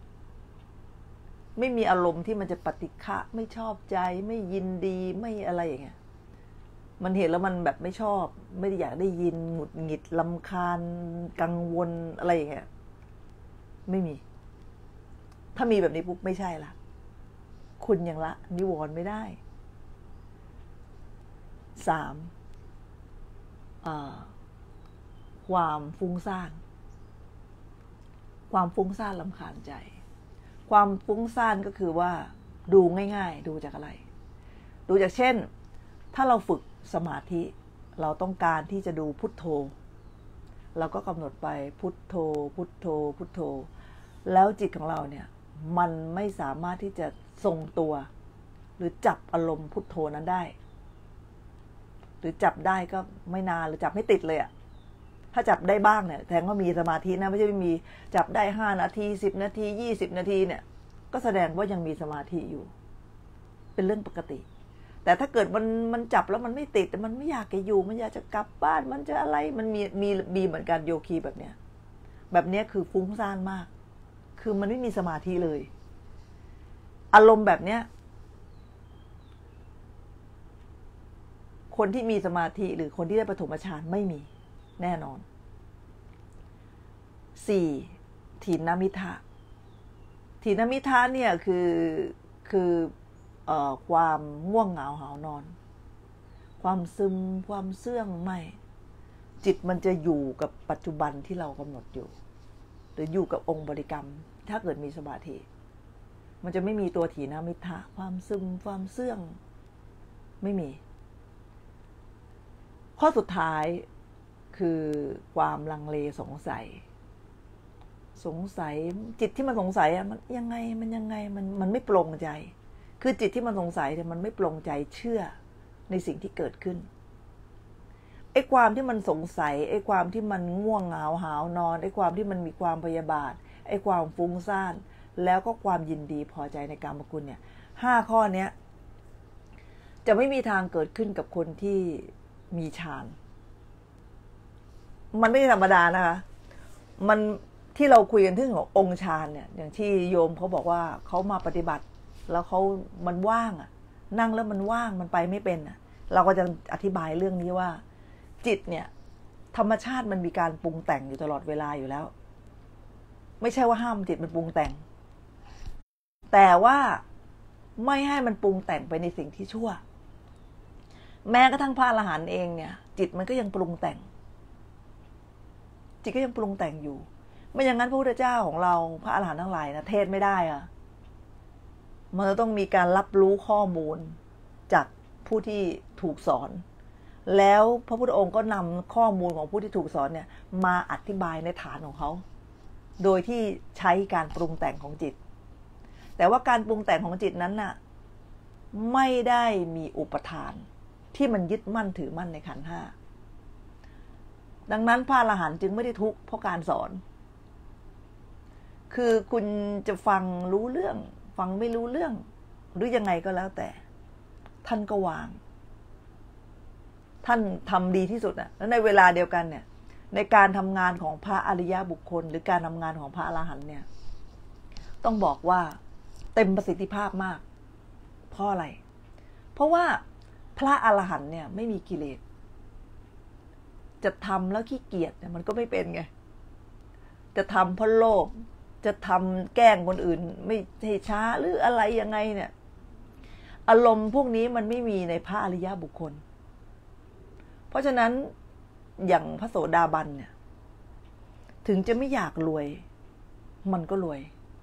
มีอารมณ์ที่มันจะปฏิฆะไม่ชอบใจไม่ยินดีไม่อะไรอย่างเงี้ยมันเห็นแล้วมันแบบไม่ชอบไม่ได้อยากได้ยินหงุดหงิดรำคาญกังวลอะไรอย่างเงี้ยไม่มีถ้ามีแบบนี้ปุ๊บไม่ใช่ละคุณยังละนิวรณ์ไม่ได้3ความฟุ้งซ่านรำคาญใจความฟุ้งซ่านก็คือว่าดูง่ายๆดูจากอะไรดูจากเช่นถ้าเราฝึกสมาธิเราต้องการที่จะดูพุทโธเราก็กำหนดไปพุทโธพุทโธพุทโธแล้วจิตของเราเนี่ยมันไม่สามารถที่จะทรงตัวหรือจับอารมณ์พุทโธนั้นได้หรือจับได้ก็ไม่นานหรือจับไม่ติดเลยอะถ้าจับได้บ้างเนี่ยแสดงว่ามีสมาธินะไม่ใช่ไม่มีจับได้5 นาที10 นาที20 นาทีเนี่ยก็แสดงว่ายังมีสมาธิอยู่เป็นเรื่องปกติแต่ถ้าเกิดมันจับแล้วมันไม่ติดแต่มันไม่อยากจะอยู่มันอยากจะกลับบ้านมันจะอะไรมันมีเหมือนกันโยคีแบบเนี้ยคือฟุ้งซ่านมากคือมันไม่มีสมาธิเลยอารมณ์แบบเนี้ยคนที่มีสมาธิหรือคนที่ได้ปฐมฌานไม่มีแน่นอน4ถีนมิทะเนี่ยคือความง่วงเหงาหาวนอนความซึมความเสื่องไม่จิตมันจะอยู่กับปัจจุบันที่เรากำหนดอยู่หรืออยู่กับองค์บริกรรมถ้าเกิดมีสมาธิมันจะไม่มีตัวถีนมิทะความซึมความเสื่องไม่มีข้อสุดท้ายคือความลังเลสงสัยจิตที่มันสงสัยมันยังไงมันไม่ปลงใจคือจิตที่มันสงสัยเนี่ยมันไม่ปลงใจเชื่อในสิ่งที่เกิดขึ้นไอ้ความที่มันสงสัยไอ้ความที่มันง่วงเหงาหาวนอนไอ้ความที่มันมีความพยาบาทไอ้ความฟุ้งซ่านแล้วก็ความยินดีพอใจในกามคุณเนี่ย5 ข้อเนี้ยจะไม่มีทางเกิดขึ้นกับคนที่มีฌานมันไม่ธรรมดานะคะมันที่เราคุยกันถึงขององค์ฌานเนี่ยอย่างที่โยมเขาบอกว่าเขามาปฏิบัติแล้วมันว่างอ่ะนั่งแล้วมันว่างมันไปไม่เป็นอ่ะเราก็จะอธิบายเรื่องนี้ว่าจิตเนี่ยธรรมชาติมันมีการปรุงแต่งอยู่ตลอดเวลาอยู่แล้วไม่ใช่ว่าห้ามจิตมันปรุงแต่งแต่ว่าไม่ให้มันปรุงแต่งไปในสิ่งที่ชั่วแม้กระทั่งพระอรหันต์เองเนี่ยจิตมันก็ยังปรุงแต่งจิตก็ยังปรุงแต่งอยู่ไม่อย่างนั้นพระพุทธเจ้าของเราพระอรหันต์ทั้งหลายนะเทศไม่ได้อะมันต้องมีการรับรู้ข้อมูลจากผู้ที่ถูกสอนแล้วพระพุทธองค์ก็นำข้อมูลของผู้ที่ถูกสอนเนี่ยมาอธิบายในฐานของเขาโดยที่ใช้การปรุงแต่งของจิตแต่ว่าการปรุงแต่งของจิตนั้นน่ะไม่ได้มีอุปทานที่มันยึดมั่นถือมั่นในขันธ์ห้าดังนั้นพระอรหันต์จึงไม่ได้ทุกข์เพราะการสอนคือคุณจะฟังรู้เรื่องฟังไม่รู้เรื่องหรือยังไงก็แล้วแต่ท่านก็วางท่านทำดีที่สุดนะแล้วในเวลาเดียวกันเนี่ยในการทำงานของพระอริยบุคคลหรือการทำงานของพระอรหันต์เนี่ยต้องบอกว่าเต็มประสิทธิภาพมากเพราะอะไรเพราะว่าพระอรหันต์เนี่ยไม่มีกิเลสจะทำแล้วขี้เกียจเนี่ยมันก็ไม่เป็นไงจะทำเพราะโลภจะทำแกล้งคนอื่นไม่ให้ช้าหรืออะไรยังไงเนี่ยอารมณ์พวกนี้มันไม่มีในพระอริยบุคคลเพราะฉะนั้นอย่างพระโสดาบันเนี่ยถึงจะไม่อยากรวยมันก็รวย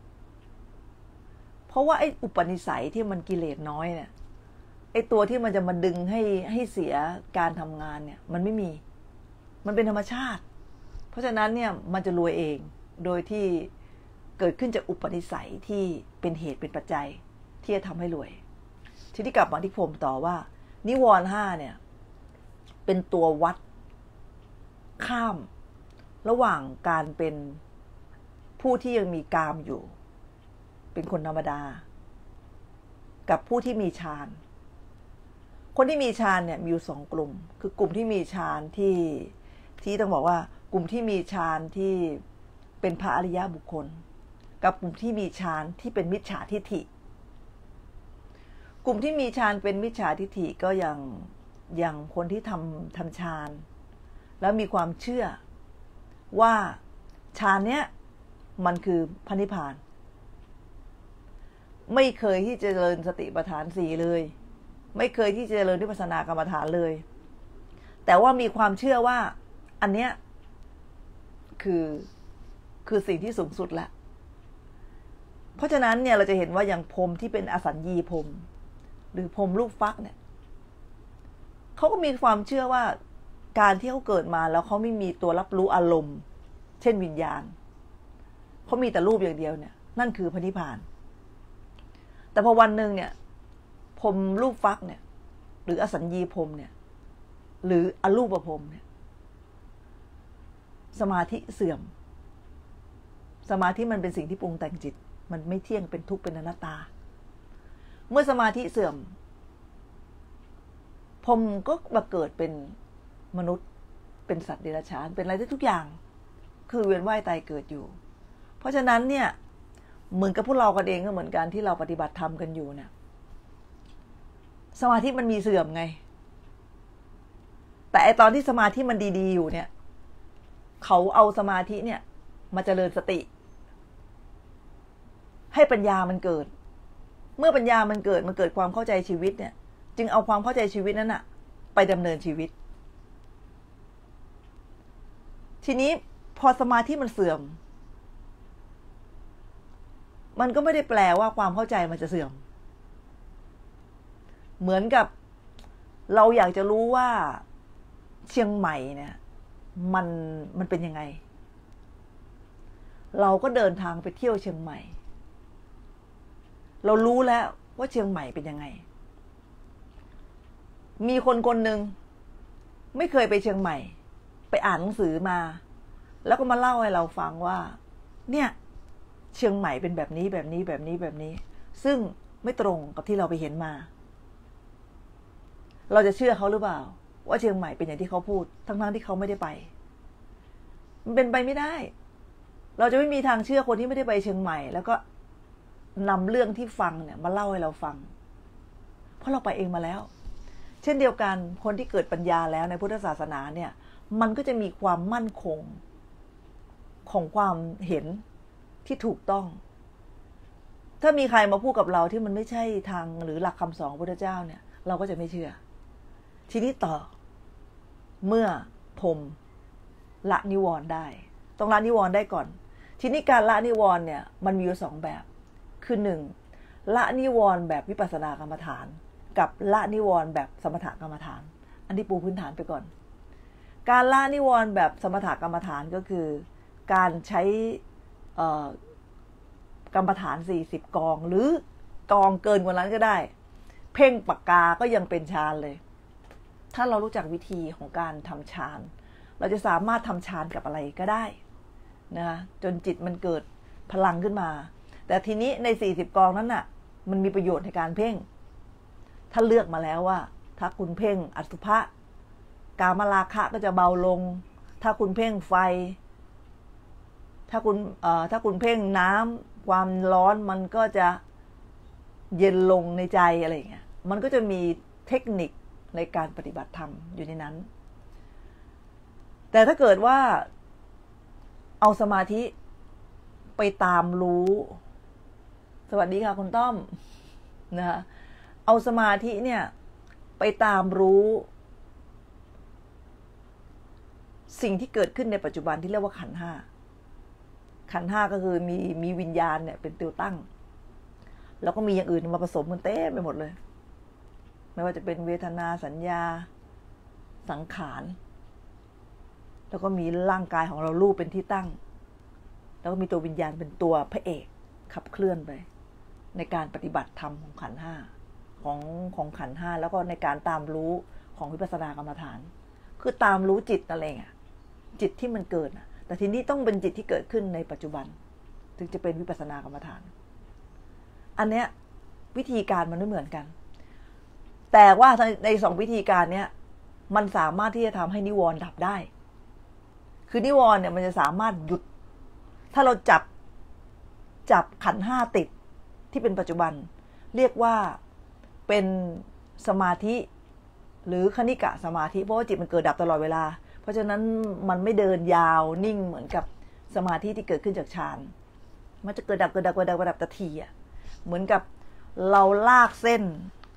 เพราะว่าไอ้อุปนิสัยที่มันกิเลสน้อยเนี่ยไอ้ตัวที่มันจะมาดึงให้เสียการทำงานเนี่ยมันไม่มีมันเป็นธรรมชาติเพราะฉะนั้นเนี่ยมันจะรวยเองโดยที่เกิดขึ้นจากอุปนิสัยที่เป็นเหตุเป็นปัจจัยที่จะทำให้รวยทีนี้กลับมาที่ผมต่อว่านิวรณ์ห้าเนี่ยเป็นตัววัดข้ามระหว่างการเป็นผู้ที่ยังมีกามอยู่เป็นคนธรรมดากับผู้ที่มีฌานคนที่มีฌานเนี่ยมีอยู่สองกลุ่มคือกลุ่มที่มีฌานที่ต้องบอกว่ากลุ่มที่มีฌานที่เป็นพระอริยบุคคลกับกลุ่มที่มีฌานที่เป็นมิจฉาทิฏฐิกลุ่มที่มีฌานเป็นมิจฉาทิฏฐิก็อย่างคนที่ทำฌานแล้วมีความเชื่อว่าฌานเนี้ยมันคือพระนิพพานไม่เคยที่จะเจริญสติปัฏฐานสี่เลยไม่เคยที่จะเจริญวิปัสสนากรรมฐานเลยแต่ว่ามีความเชื่อว่าอันเนี้ยคือสิ่งที่สูงสุดละเพราะฉะนั้นเนี่ยเราจะเห็นว่าอย่างพรหมที่เป็นอสัญญีพรหมหรือพรหมลูกฟักเนี่ยเขาก็มีความเชื่อว่าการที่เขาเกิดมาแล้วเขาไม่มีตัวรับรู้อารมณ์เช่นวิญญาณเขามีแต่รูปอย่างเดียวเนี่ยนั่นคือพระนิพพานแต่พอวันหนึ่งเนี่ยพรหมรูปฟักเนี่ยหรืออสัญญีพรหมเนี่ยหรืออรูปพรหมเนี่ยสมาธิเสื่อมสมาธิมันเป็นสิ่งที่ปรุงแต่งจิตมันไม่เที่ยงเป็นทุกข์เป็นอนัตตาเมื่อสมาธิเสื่อมพรหมก็มาเกิดเป็นมนุษย์เป็นสัตว์เดรัจฉานเป็นอะไรได้ทุกอย่างคือเวียนว่ายตายเกิดอยู่เพราะฉะนั้นเนี่ยเหมือนกับพวกเรากันเองก็เหมือนกันที่เราปฏิบัติธรรมกันอยู่เนี่ยสมาธิมันมีเสื่อมไงแต่ไอตอนที่สมาธิมันดีๆอยู่เนี่ยเขาเอาสมาธิเนี่ยมาเจริญสติให้ปัญญามันเกิดเมื่อปัญญามันเกิดความเข้าใจชีวิตเนี่ยจึงเอาความเข้าใจชีวิตนั้นน่ะไปดำเนินชีวิตทีนี้พอสมาธิมันเสื่อมมันก็ไม่ได้แปลว่าความเข้าใจมันจะเสื่อมเหมือนกับเราอยากจะรู้ว่าเชียงใหม่เนี่ยมันเป็นยังไงเราก็เดินทางไปเที่ยวเชียงใหม่เรารู้แล้วว่าเชียงใหม่เป็นยังไงมีคนหนึ่งไม่เคยไปเชียงใหม่ไปอ่านหนังสือมาแล้วก็มาเล่าให้เราฟังว่าเนี่ยเชียงใหม่เป็นแบบนี้แบบนี้แบบนี้แบบนี้ซึ่งไม่ตรงกับที่เราไปเห็นมาเราจะเชื่อเขาหรือเปล่าว่าเชียงใหม่เป็นอย่างที่เขาพูดทั้งที่เขาไม่ได้ไปมันเป็นไปไม่ได้เราจะไม่มีทางเชื่อคนที่ไม่ได้ไปเชียงใหม่แล้วก็นำเรื่องที่ฟังเนี่ยมาเล่าให้เราฟังเพราะเราไปเองมาแล้วเช่นเดียวกันคนที่เกิดปัญญาแล้วในพุทธศาสนาเนี่ยมันก็จะมีความมั่นคงของความเห็นที่ถูกต้องถ้ามีใครมาพูดกับเราที่มันไม่ใช่ทางหรือหลักคำสอนของพระพุทธเจ้าเนี่ยเราก็จะไม่เชื่อทีนี้ต่อเมื่อพรหมละนิวรณ์ได้ต้องละนิวรณ์ได้ก่อนทีนี้การละนิวรณ์เนี่ยมันมีอยู่สองแบบคือหนึ่งละนิวรณ์แบบวิปัสสนากรรมฐานกับละนิวรณ์แบบสมถกรรมฐานอันนี้ปูพื้นฐานไปก่อนการละนิวรณ์แบบสมถกรรมฐานก็คือการใช้กรรมฐาน40 กองหรือกองเกินกว่านั้นก็ได้เพ่งปากกาก็ยังเป็นฌานเลยถ้าเรารู้จักวิธีของการทำฌานเราจะสามารถทำฌานกับอะไรก็ได้นะจนจิตมันเกิดพลังขึ้นมาแต่ทีนี้ใน40 กองนั้นน่ะมันมีประโยชน์ในการเพ่งถ้าเลือกมาแล้วว่าถ้าคุณเพ่งอสุภะกามราคะก็จะเบาลงถ้าคุณเพ่งไฟถ้าคุณเพ่งน้ำความร้อนมันก็จะเย็นลงในใจอะไรอย่างเงี้ยมันก็จะมีเทคนิคในการปฏิบัติธรรมอยู่ในนั้นแต่ถ้าเกิดว่าเอาสมาธิไปตามรู้สวัสดีค่ะคุณต้อมนะคะเอาสมาธิเนี่ยไปตามรู้สิ่งที่เกิดขึ้นในปัจจุบันที่เรียกว่าขันธ์ห้าก็คือมีวิญญาณเนี่ยเป็นตัวตั้งแล้วก็มีอย่างอื่นมาผสมกันเต็มไปหมดเลยไม่ว่าจะเป็นเวทนาสัญญาสังขารแล้วก็มีร่างกายของเรารูปเป็นที่ตั้งแล้วก็มีตัววิญญาณเป็นตัวพระเอกขับเคลื่อนไปในการปฏิบัติธรรมของขันธ์ห้าของขันธ์ห้าแล้วก็ในการตามรู้ของวิปัสสนากรรมฐานคือตามรู้จิตอะไรเงี้ยจิตที่มันเกิดแต่ทีนี้ต้องเป็นจิตที่เกิดขึ้นในปัจจุบันถึงจะเป็นวิปัสสนากรรมฐานอันเนี้ยวิธีการมันไม่เหมือนกันแต่ว่าใน2 วิธีการเนี้ยมันสามารถที่จะทำให้นิวรณ์ดับได้คือนิวรณ์เนี่ยมันจะสามารถหยุดถ้าเราจับขันธ์ห้าติดที่เป็นปัจจุบันเรียกว่าเป็นสมาธิหรือคณิกะสมาธิเพราะว่าจิตมันเกิดดับตลอดเวลาเพราะฉะนั้นมันไม่เดินยาวนิ่งเหมือนกับสมาธิที่เกิดขึ้นจากฌานมันจะเกิดดับตะทีอ่ะเหมือนกับเราลากเส้น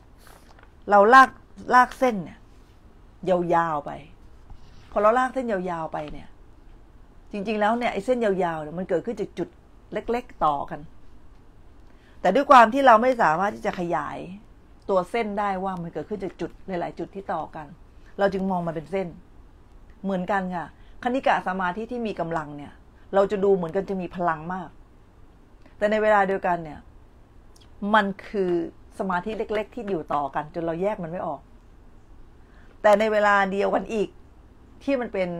เนี่ยยาวๆไปพอเราลากเส้นยาวๆไปเนี่ยจริงๆแล้วเนี่ยไอ้เส้นยาวๆเนี่ยมันเกิดขึ้นจากจุดเล็กๆต่อกันแต่ด้วยความที่เราไม่สามารถที่จะขยายตัวเส้นได้ว่ามันเกิดขึ้นจากจุดหลายๆจุดที่ต่อกันเราจึงมองมันเป็นเส้นเหมือนกันค่ะคณิกะสมาธิที่มีกำลังเนี่ยเราจะดูเหมือนกันจะมีพลังมากแต่ในเวลาเดียวกันเนี่ยมันคือสมาธิเล็กๆที่อยู่ต่อกันจนเราแยกมันไม่ออกแต่ในเวลาเดียวกันอีกที่มันเป็น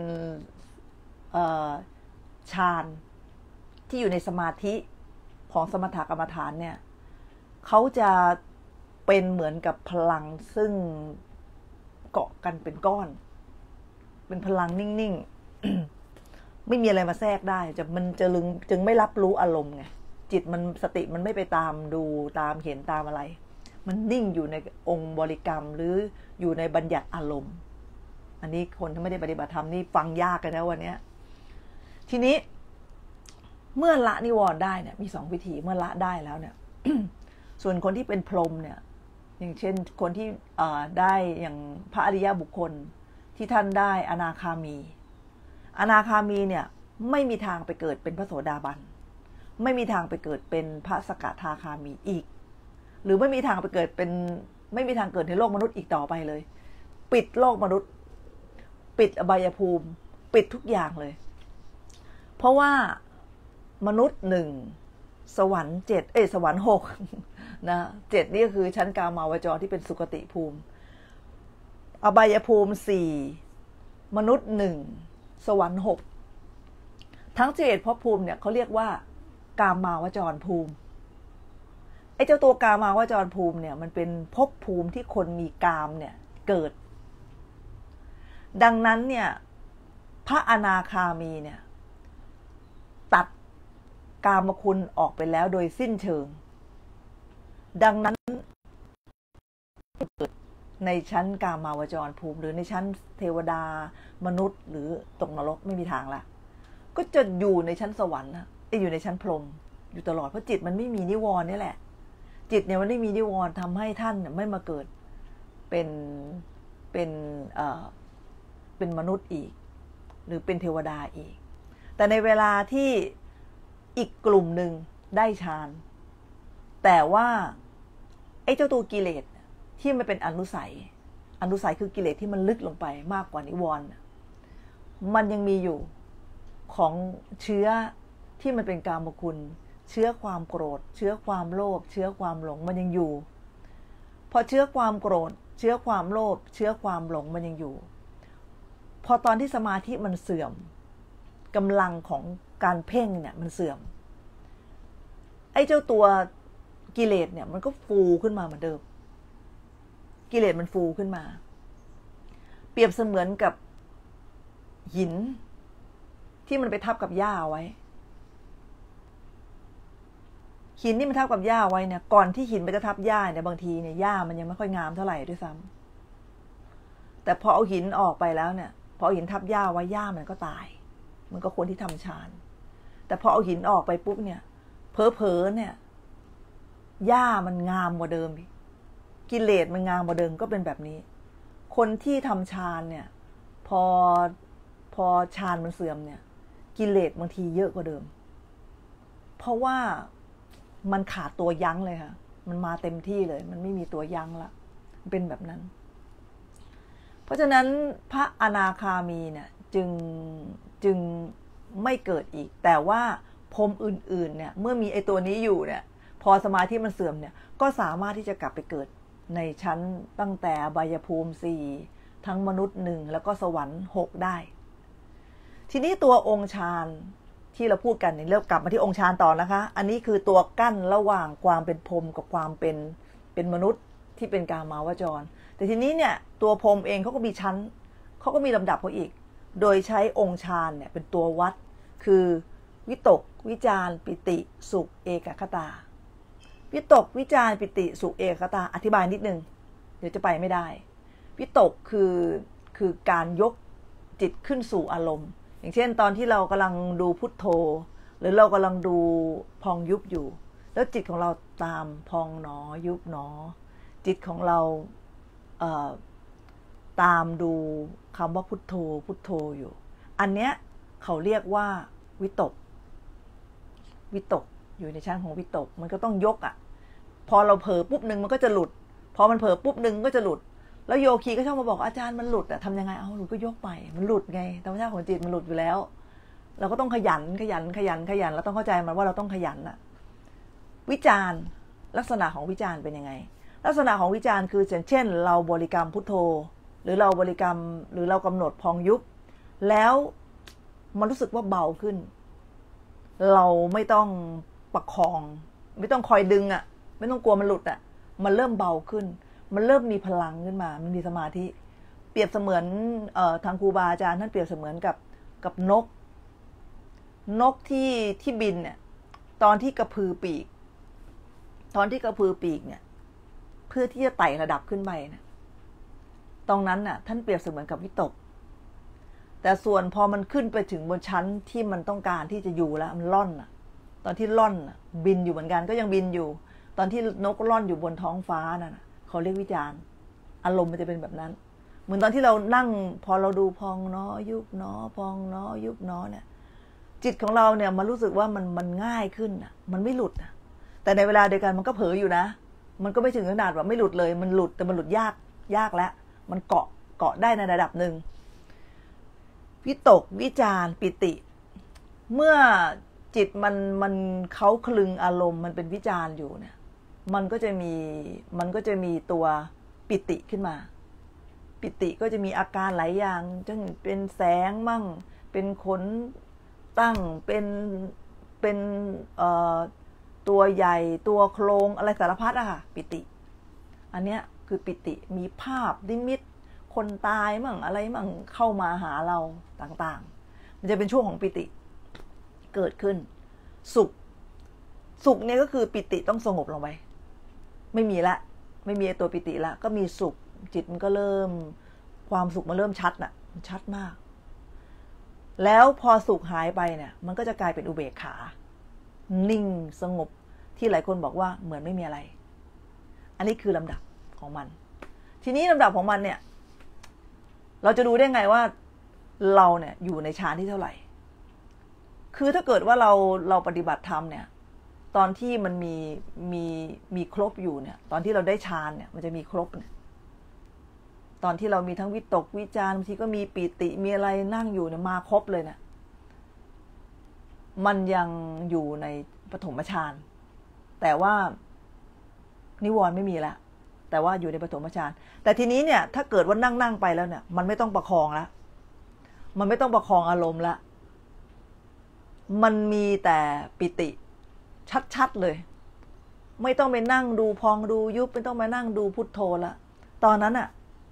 ฌานที่อยู่ในสมาธิของสมถกรรมฐานเนี่ยเขาจะเป็นเหมือนกับพลังซึ่งเกาะกันเป็นก้อนเป็นพลังนิ่งๆ ไม่มีอะไรมาแทรกได้มันจึงไม่รับรู้อารมณ์ไงจิตมันสติมันไม่ไปตามดูตามเห็นตามอะไรมันนิ่งอยู่ในองค์บริกรรมหรืออยู่ในบัญญัติอารมณ์อันนี้คนที่ไม่ได้ปฏิบัติธรรมนี่ฟังยากกันนะวันนี้ทีนี้เมื่อละนิวรณ์ได้เนี่ยมี2 วิธีเมื่อละได้แล้วเนี่ย ส่วนคนที่เป็นพรหมเนี่ยอย่างเช่นคนที่ได้อย่างพระอริยบุคคลที่ท่านได้อนาคามีเนี่ยไม่มีทางไปเกิดเป็นพระโสดาบันไม่มีทางไปเกิดเป็นพระสกทาคามีอีกหรือไม่มีทางเกิดในโลกมนุษย์อีกต่อไปเลยปิดโลกมนุษย์ปิดอบายภูมิปิดทุกอย่างเลยเพราะว่ามนุษย์1สวรรค์7สวรรค์6นะ7นี่ก็คือชั้นกามาวจรที่เป็นสุคติภูมิอบายภูมิ4มนุษย์1สวรรค์6ทั้ง11ภพภูมิเนี่ยเขาเรียกว่ากามาวจรภูมิไอ้เจ้าตัวกามาวจรภูมิเนี่ยมันเป็นภพภูมิที่คนมีกามเนี่ยเกิดดังนั้นเนี่ยพระอนาคามีเนี่ยตัดกามคุณออกไปแล้วโดยสิ้นเชิงดังนั้นในชั้นกามาวจรภูมิหรือในชั้นเทวดามนุษย์หรือตกนรกไม่มีทางละก็จะอยู่ในชั้นสวรรค์อยู่ในชั้นพรหมอยู่ตลอดเพราะจิตมันไม่มีนิวรณ์นี่แหละจิตเนี่ยมันไม่มีนิวรณ์ทำให้ท่านไม่มาเกิดเป็นมนุษย์อีกหรือเป็นเทวดาอีกแต่ในเวลาที่อีกกลุ่มหนึ่งได้ฌานแต่ว่าไอ้เจ้าตัวกิเลสที่มันเป็นอนุสัยคือกิเลสที่มันลึกลงไปมากกว่านิวรณ์มันยังมีอยู่ของเชื้อที่มันเป็นกามคุณเชื้อความโกรธเชื้อความโลภเชื้อความหลงมันยังอยู่พอเชื้อความโกรธเชื้อความโลภเชื้อความหลงมันยังอยู่พอตอนที่สมาธิมันเสื่อมกำลังของการเพ่งเนี่ยมันเสื่อมไอ้เจ้าตัวกิเลสเนี่ยมันก็ฟูขึ้นมาเหมือนเดิมกิเลสมันฟูขึ้นมาเปรียบเสมือนกับหินที่มันไปทับกับหญ้าไว้หินที่มันทับกับหญ้าไว้เนี่ยก่อนที่หินมันจะทับหญ้าเนี่ยบางทีเนี่ยหญ้ามันยังไม่ค่อยงามเท่าไหร่ด้วยซ้ำแต่พอเอาหินออกไปแล้วเนี่ยพอเอาหินทับหญ้าไว้หญ้ามันก็ตายมันก็คนที่ทำฌานแต่พอเอาหินออกไปปุ๊บเนี่ยเผลอๆเนี่ยหญ้ามันงามกว่าเดิมอีกกิเลสมันงามกว่าเดิมก็เป็นแบบนี้คนที่ทำฌานเนี่ยพอฌานมันเสื่อมเนี่ยกิเลสบางทีเยอะกว่าเดิมเพราะว่ามันขาดตัวยั้งเลยค่ะมันมาเต็มที่เลยมันไม่มีตัวยั้งละเป็นแบบนั้นเพราะฉะนั้นพระอนาคามีเนี่ยจึงไม่เกิดอีกแต่ว่าพรหมอื่นๆเนี่ยเมื่อมีไอ้ตัวนี้อยู่เนี่ยพอสมาธิมันเสื่อมเนี่ยก็สามารถที่จะกลับไปเกิดในชั้นตั้งแต่อบายภูมิ4ทั้งมนุษย์1แล้วก็สวรรค์6ได้ทีนี้ตัวองค์ฌานที่เราพูดกันเนี่ยเริ่มกลับมาที่องค์ฌานต่อนะคะอันนี้คือตัวกั้นระหว่างความเป็นพรหมกับความเป็นมนุษย์ที่เป็นกามาวจรแต่ทีนี้เนี่ยตัวพรหมเองเขาก็มีชั้นเขาก็มีลำดับเขาอีกโดยใช้องค์ฌานเนี่ยเป็นตัววัดคือวิตกวิจารปิติสุขเอกคตาวิตกวิจารปิติสุขเอกคตาอธิบายนิดนึงเดี๋ยวจะไปไม่ได้วิตกคือการยกจิตขึ้นสู่อารมณ์อย่างเช่นตอนที่เรากำลังดูพุทโธหรือเรากำลังดูพองยุบอยู่แล้วจิตของเราตามพองหนอยุบหนอจิตของเราตามดูคำว่าพุทโธพุทโธอยู่อันเนี้ยเขาเรียกว่าวิตกอยู่ในชั้นของวิตกมันก็ต้องยกอ่ะพอเราเผลอปุ๊บนึงมันก็จะหลุดพอมันเผลอปุ๊บนึงก็จะหลุดแล้วโยคีก็ชอบมาบอกอาจารย์มันหลุดอ่ะทำยังไงหลุดก็ยกไปมันหลุดไงธรรมชาติของจิตมันหลุดอยู่แล้วเราก็ต้องขยันเราต้องเข้าใจมันว่าเราต้องขยันอ่ะวิจารณ์ลักษณะของวิจารณ์เป็นยังไงลักษณะของวิจารณ์คือเช่นเราบริกรรมพุทโธหรือเราบริกรรมหรือเรากำหนดพองยุบแล้วมันรู้สึกว่าเบาขึ้นเราไม่ต้องประคองไม่ต้องคอยดึงอ่ะไม่ต้องกลัวมันหลุดอ่ะมันเริ่มเบาขึ้นมันเริ่มมีพลังขึ้นมามันมีสมาธิเปรียบเสมือนทางครูบาอาจารย์ท่านเปรียบเสมือนกับนกที่บินเนี่ยตอนที่กระพือปีกเนี่ยเพื่อที่จะไต่ระดับขึ้นไปเนี่ยตรงนั้นน่ะท่านเปรียบเสมือนกับวิตกแต่ส่วนพอมันขึ้นไปถึงบนชั้นที่มันต้องการที่จะอยู่แล้วมันล่อนอ่ะตอนที่ล่อนบินอยู่เหมือนกันก็ยังบินอยู่ตอนที่นกล่อนอยู่บนท้องฟ้านั่นเขาเรียกวิจารณ์อารมณ์มันจะเป็นแบบนั้นเหมือนตอนที่เรานั่งพอเราดูพองเนาะยุบเนาะพองเนาะยุบเนาะเนี่ยจิตของเราเนี่ยมันรู้สึกว่ามันง่ายขึ้นอ่ะมันไม่หลุดอ่ะแต่ในเวลาเดียวกันมันก็เผลออยู่นะมันก็ไม่ถึงขนาดว่าไม่หลุดเลยมันหลุดแต่มันหลุดยากแล้วมันเกาะได้ในระดับหนึ่งวิตกวิจารปิติเมื่อจิตมันเขาคลึงอารมณ์มันเป็นวิจารอยู่เนี่ยมันก็จะมีตัวปิติขึ้นมาปิติก็จะมีอาการหลายอย่างเช่นเป็นแสงมั่งเป็นขนตั้งเป็นตัวใหญ่ตัวโครงอะไรสารพัดอะค่ะปิติอันเนี้ยคือปิติมีภาพนิมิตคนตายมั่งอะไรมั่งเข้ามาหาเราต่างๆมันจะเป็นช่วงของปิติเกิดขึ้นสุขเนี่ยก็คือปิติต้องสงบลงไปไม่มีตัวปิติละก็มีสุขจิตมันก็เริ่มความสุขมันเริ่มชัดน่ะมันชัดมากแล้วพอสุขหายไปเนี่ยมันก็จะกลายเป็นอุเบกขานิ่งสงบที่หลายคนบอกว่าเหมือนไม่มีอะไรอันนี้คือลำดับของมันทีนี้ลำดับของมันเนี่ยเราจะดูได้ไงว่าเราเนี่ยอยู่ในฌานที่เท่าไหร่คือถ้าเกิดว่าเราปฏิบัติธรรมเนี่ยตอนที่มันมีครบอยู่เนี่ยตอนที่เราได้ฌานเนี่ยมันจะมีครบเนี่ยตอนที่เรามีทั้งวิตกวิจารบางทีก็มีปิติมีอะไรนั่งอยู่เนี่ยมาครบเลยเนี่ยมันยังอยู่ในปฐมฌานแต่ว่านิวรณ์ไม่มีละแต่ว่าอยู่ในปฐมฌานแต่ทีนี้เนี่ยถ้าเกิดว่านั่งไปแล้วเนี่ยมันไม่ต้องประคองละมันไม่ต้องประคองอารมณ์ละมันมีแต่ปิติชัดๆเลยไม่ต้องไปนั่งดูพองดูยุบไม่ต้องไปนั่งดูพุทโธละตอนนั้นอะ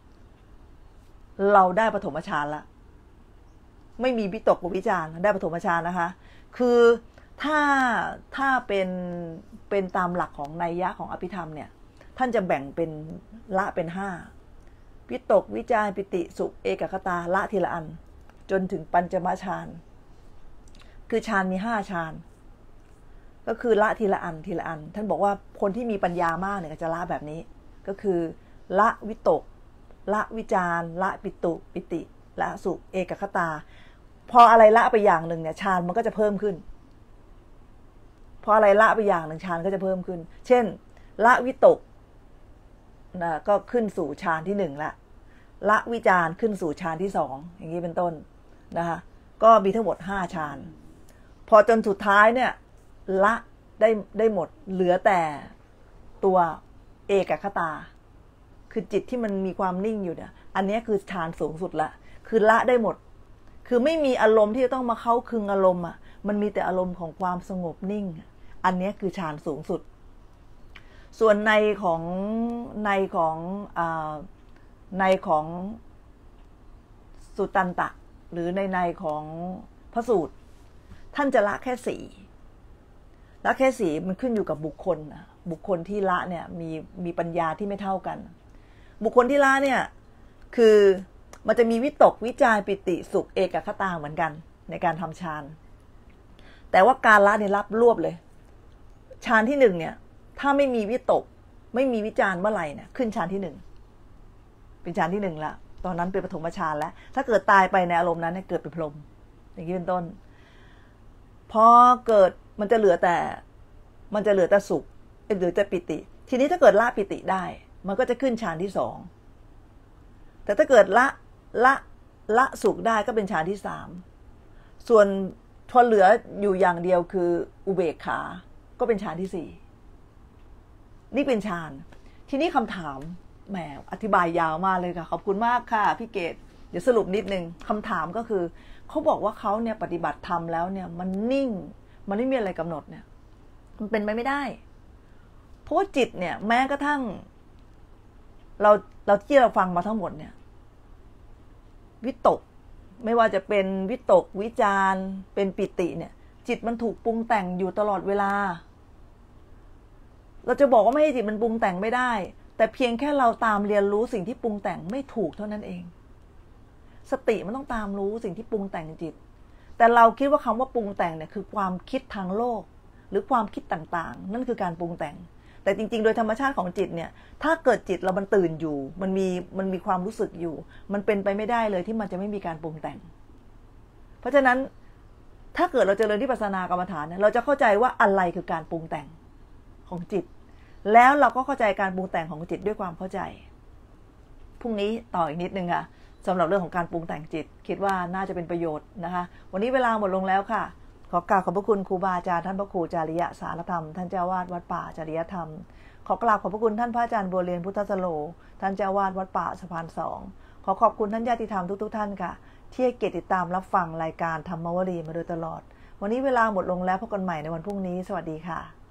เราได้ปฐมฌานละไม่มีวิตกวิจารได้ปฐมฌานนะคะคือถ้าเป็นตามหลักของนัยยะของอภิธรรมเนี่ยท่านจะแบ่งเป็นละเป็น5วิตกวิจารปิติสุขเอกคตาละทีละอันจนถึงปัญจมฌานคือฌานมี5ฌานก็คือละทีละอันทีละอันท่านบอกว่าคนที่มีปัญญามากเนี่ยจะละแบบนี้ก็คือละวิตกละวิจารละปิติละสุขเอกคตาพออะไรละไปอย่างหนึ่งเนี่ยฌานมันก็จะเพิ่มขึ้นพออะไรละไปอย่างหนึ่งฌานก็จะเพิ่มขึ้นเช่นละวิตกนะก็ขึ้นสู่ฌานที่1ละวิจารขึ้นสู่ฌานที่2อย่างนี้เป็นต้นนะคะก็มีทั้งหมด5ฌานพอจนสุดท้ายเนี่ยละได้หมดเหลือแต่ตัวเอกคตาคือจิตที่มันมีความนิ่งอยู่เนี่ยอันนี้คือฌานสูงสุดละคือละได้หมดคือไม่มีอารมณ์ที่จะต้องมาเข้าคึงอารมณ์อ่ะมันมีแต่อารมณ์ของความสงบนิ่งอันนี้คือฌานสูงสุดส่วนในของสุตตันตะหรือในของพระสูตรท่านจะละแค่4ละแค่4มันขึ้นอยู่กับบุคคลที่ละเนี่ยมีปัญญาที่ไม่เท่ากันบุคคลที่ละเนี่ยคือมันจะมีวิตกวิจารปิติสุขเอกคตาเหมือนกันในการทำฌานแต่ว่าการละเนี่ยรับรวบเลยฌานที่1เนี่ยถ้าไม่มีวิตกไม่มีวิจารเมื่อไหร่เนี่ยขึ้นฌานที่1เป็นฌานที่1ละตอนนั้นเป็นปฐมฌานแล้วถ้าเกิดตายไปในอารมณ์นั้นเนี่ยเกิดเป็นพรหมอย่างนี้เป็นต้นพอเกิดมันจะเหลือแต่สุขหรือแต่ปิติทีนี้ถ้าเกิดละปิติได้มันก็จะขึ้นฌานที่2แต่ถ้าเกิดละสุขได้ก็เป็นฌานที่3ส่วนพอเหลืออยู่อย่างเดียวคืออุเบกขาก็เป็นฌานที่4นี่เป็นฌานทีนี้คำถามแหมอธิบายยาวมากเลยค่ะขอบคุณมากค่ะพี่เกศเดี๋ยวสรุปนิดนึงคำถามก็คือเขาบอกว่าเขาเนี่ยปฏิบัติธรรมแล้วเนี่ยมันนิ่งมันไม่มีอะไรกำหนดเนี่ยมันเป็นไปไม่ได้เพราะว่าจิตเนี่ยแม้กระทั่งเราที่เราฟังมาทั้งหมดเนี่ยวิตกไม่ว่าจะเป็นวิตกวิจารเป็นปิติเนี่ยจิตมันถูกปรุงแต่งอยู่ตลอดเวลาเราจะบอกว่าไม่ให้จิตมันปรุงแต่งไม่ได้แต่เพียงแค่เราตามเรียนรู้สิ่งที่ปรุงแต่งไม่ถูกเท่านั้นเองสติมันต้องตามรู้สิ่งที่ปรุงแต่งจิตแต่เราคิดว่าคำว่าปรุงแต่งเนี่ยคือความคิดทางโลกหรือความคิดต่างๆนั่นคือการปรุงแต่งแต่จริงๆโดยธรรมชาติของจิตเนี่ยถ้าเกิดจิตเรามันตื่นอยู่มันมีความรู้สึกอยู่มันเป็นไปไม่ได้เลยที่มันจะไม่มีการปรุงแต่งเพราะฉะนั้นถ้าเกิดเราเจริญวิปัสสนากรรมฐานเนี่ยเราจะเข้าใจว่าอะไรคือการปรุงแต่งของจิตแล้วเราก็เข้าใจการปรุงแต่งของจิตด้วยความเข้าใจพรุ่งนี้ต่ออีกนิดนึงค่ะสำหรับเรื่องของการปรุงแต่งจิตคิดว่าน่าจะเป็นประโยชน์นะคะวันนี้เวลาหมดลงแล้วค่ะขอกราบขอบพระคุณครูบาอาจารย์ท่านพระครูจาริยะสารธรรมท่านเจ้าวาดวัดป่าจริยธรรมขอกราบขอบพระคุณท่านพระอาจารย์บัวเรียนพุทธสโลท่านเจ้าวาดวัดป่าสะพาน2ขอขอบคุณท่านญาติธรรมทุกท่านค่ะที่ให้เกียรติติดตามรับฟังรายการธรรมวลีมาโดยตลอดวันนี้เวลาหมดลงแล้วพบกันใหม่ในวันพรุ่งนี้สวัสดีค่ะ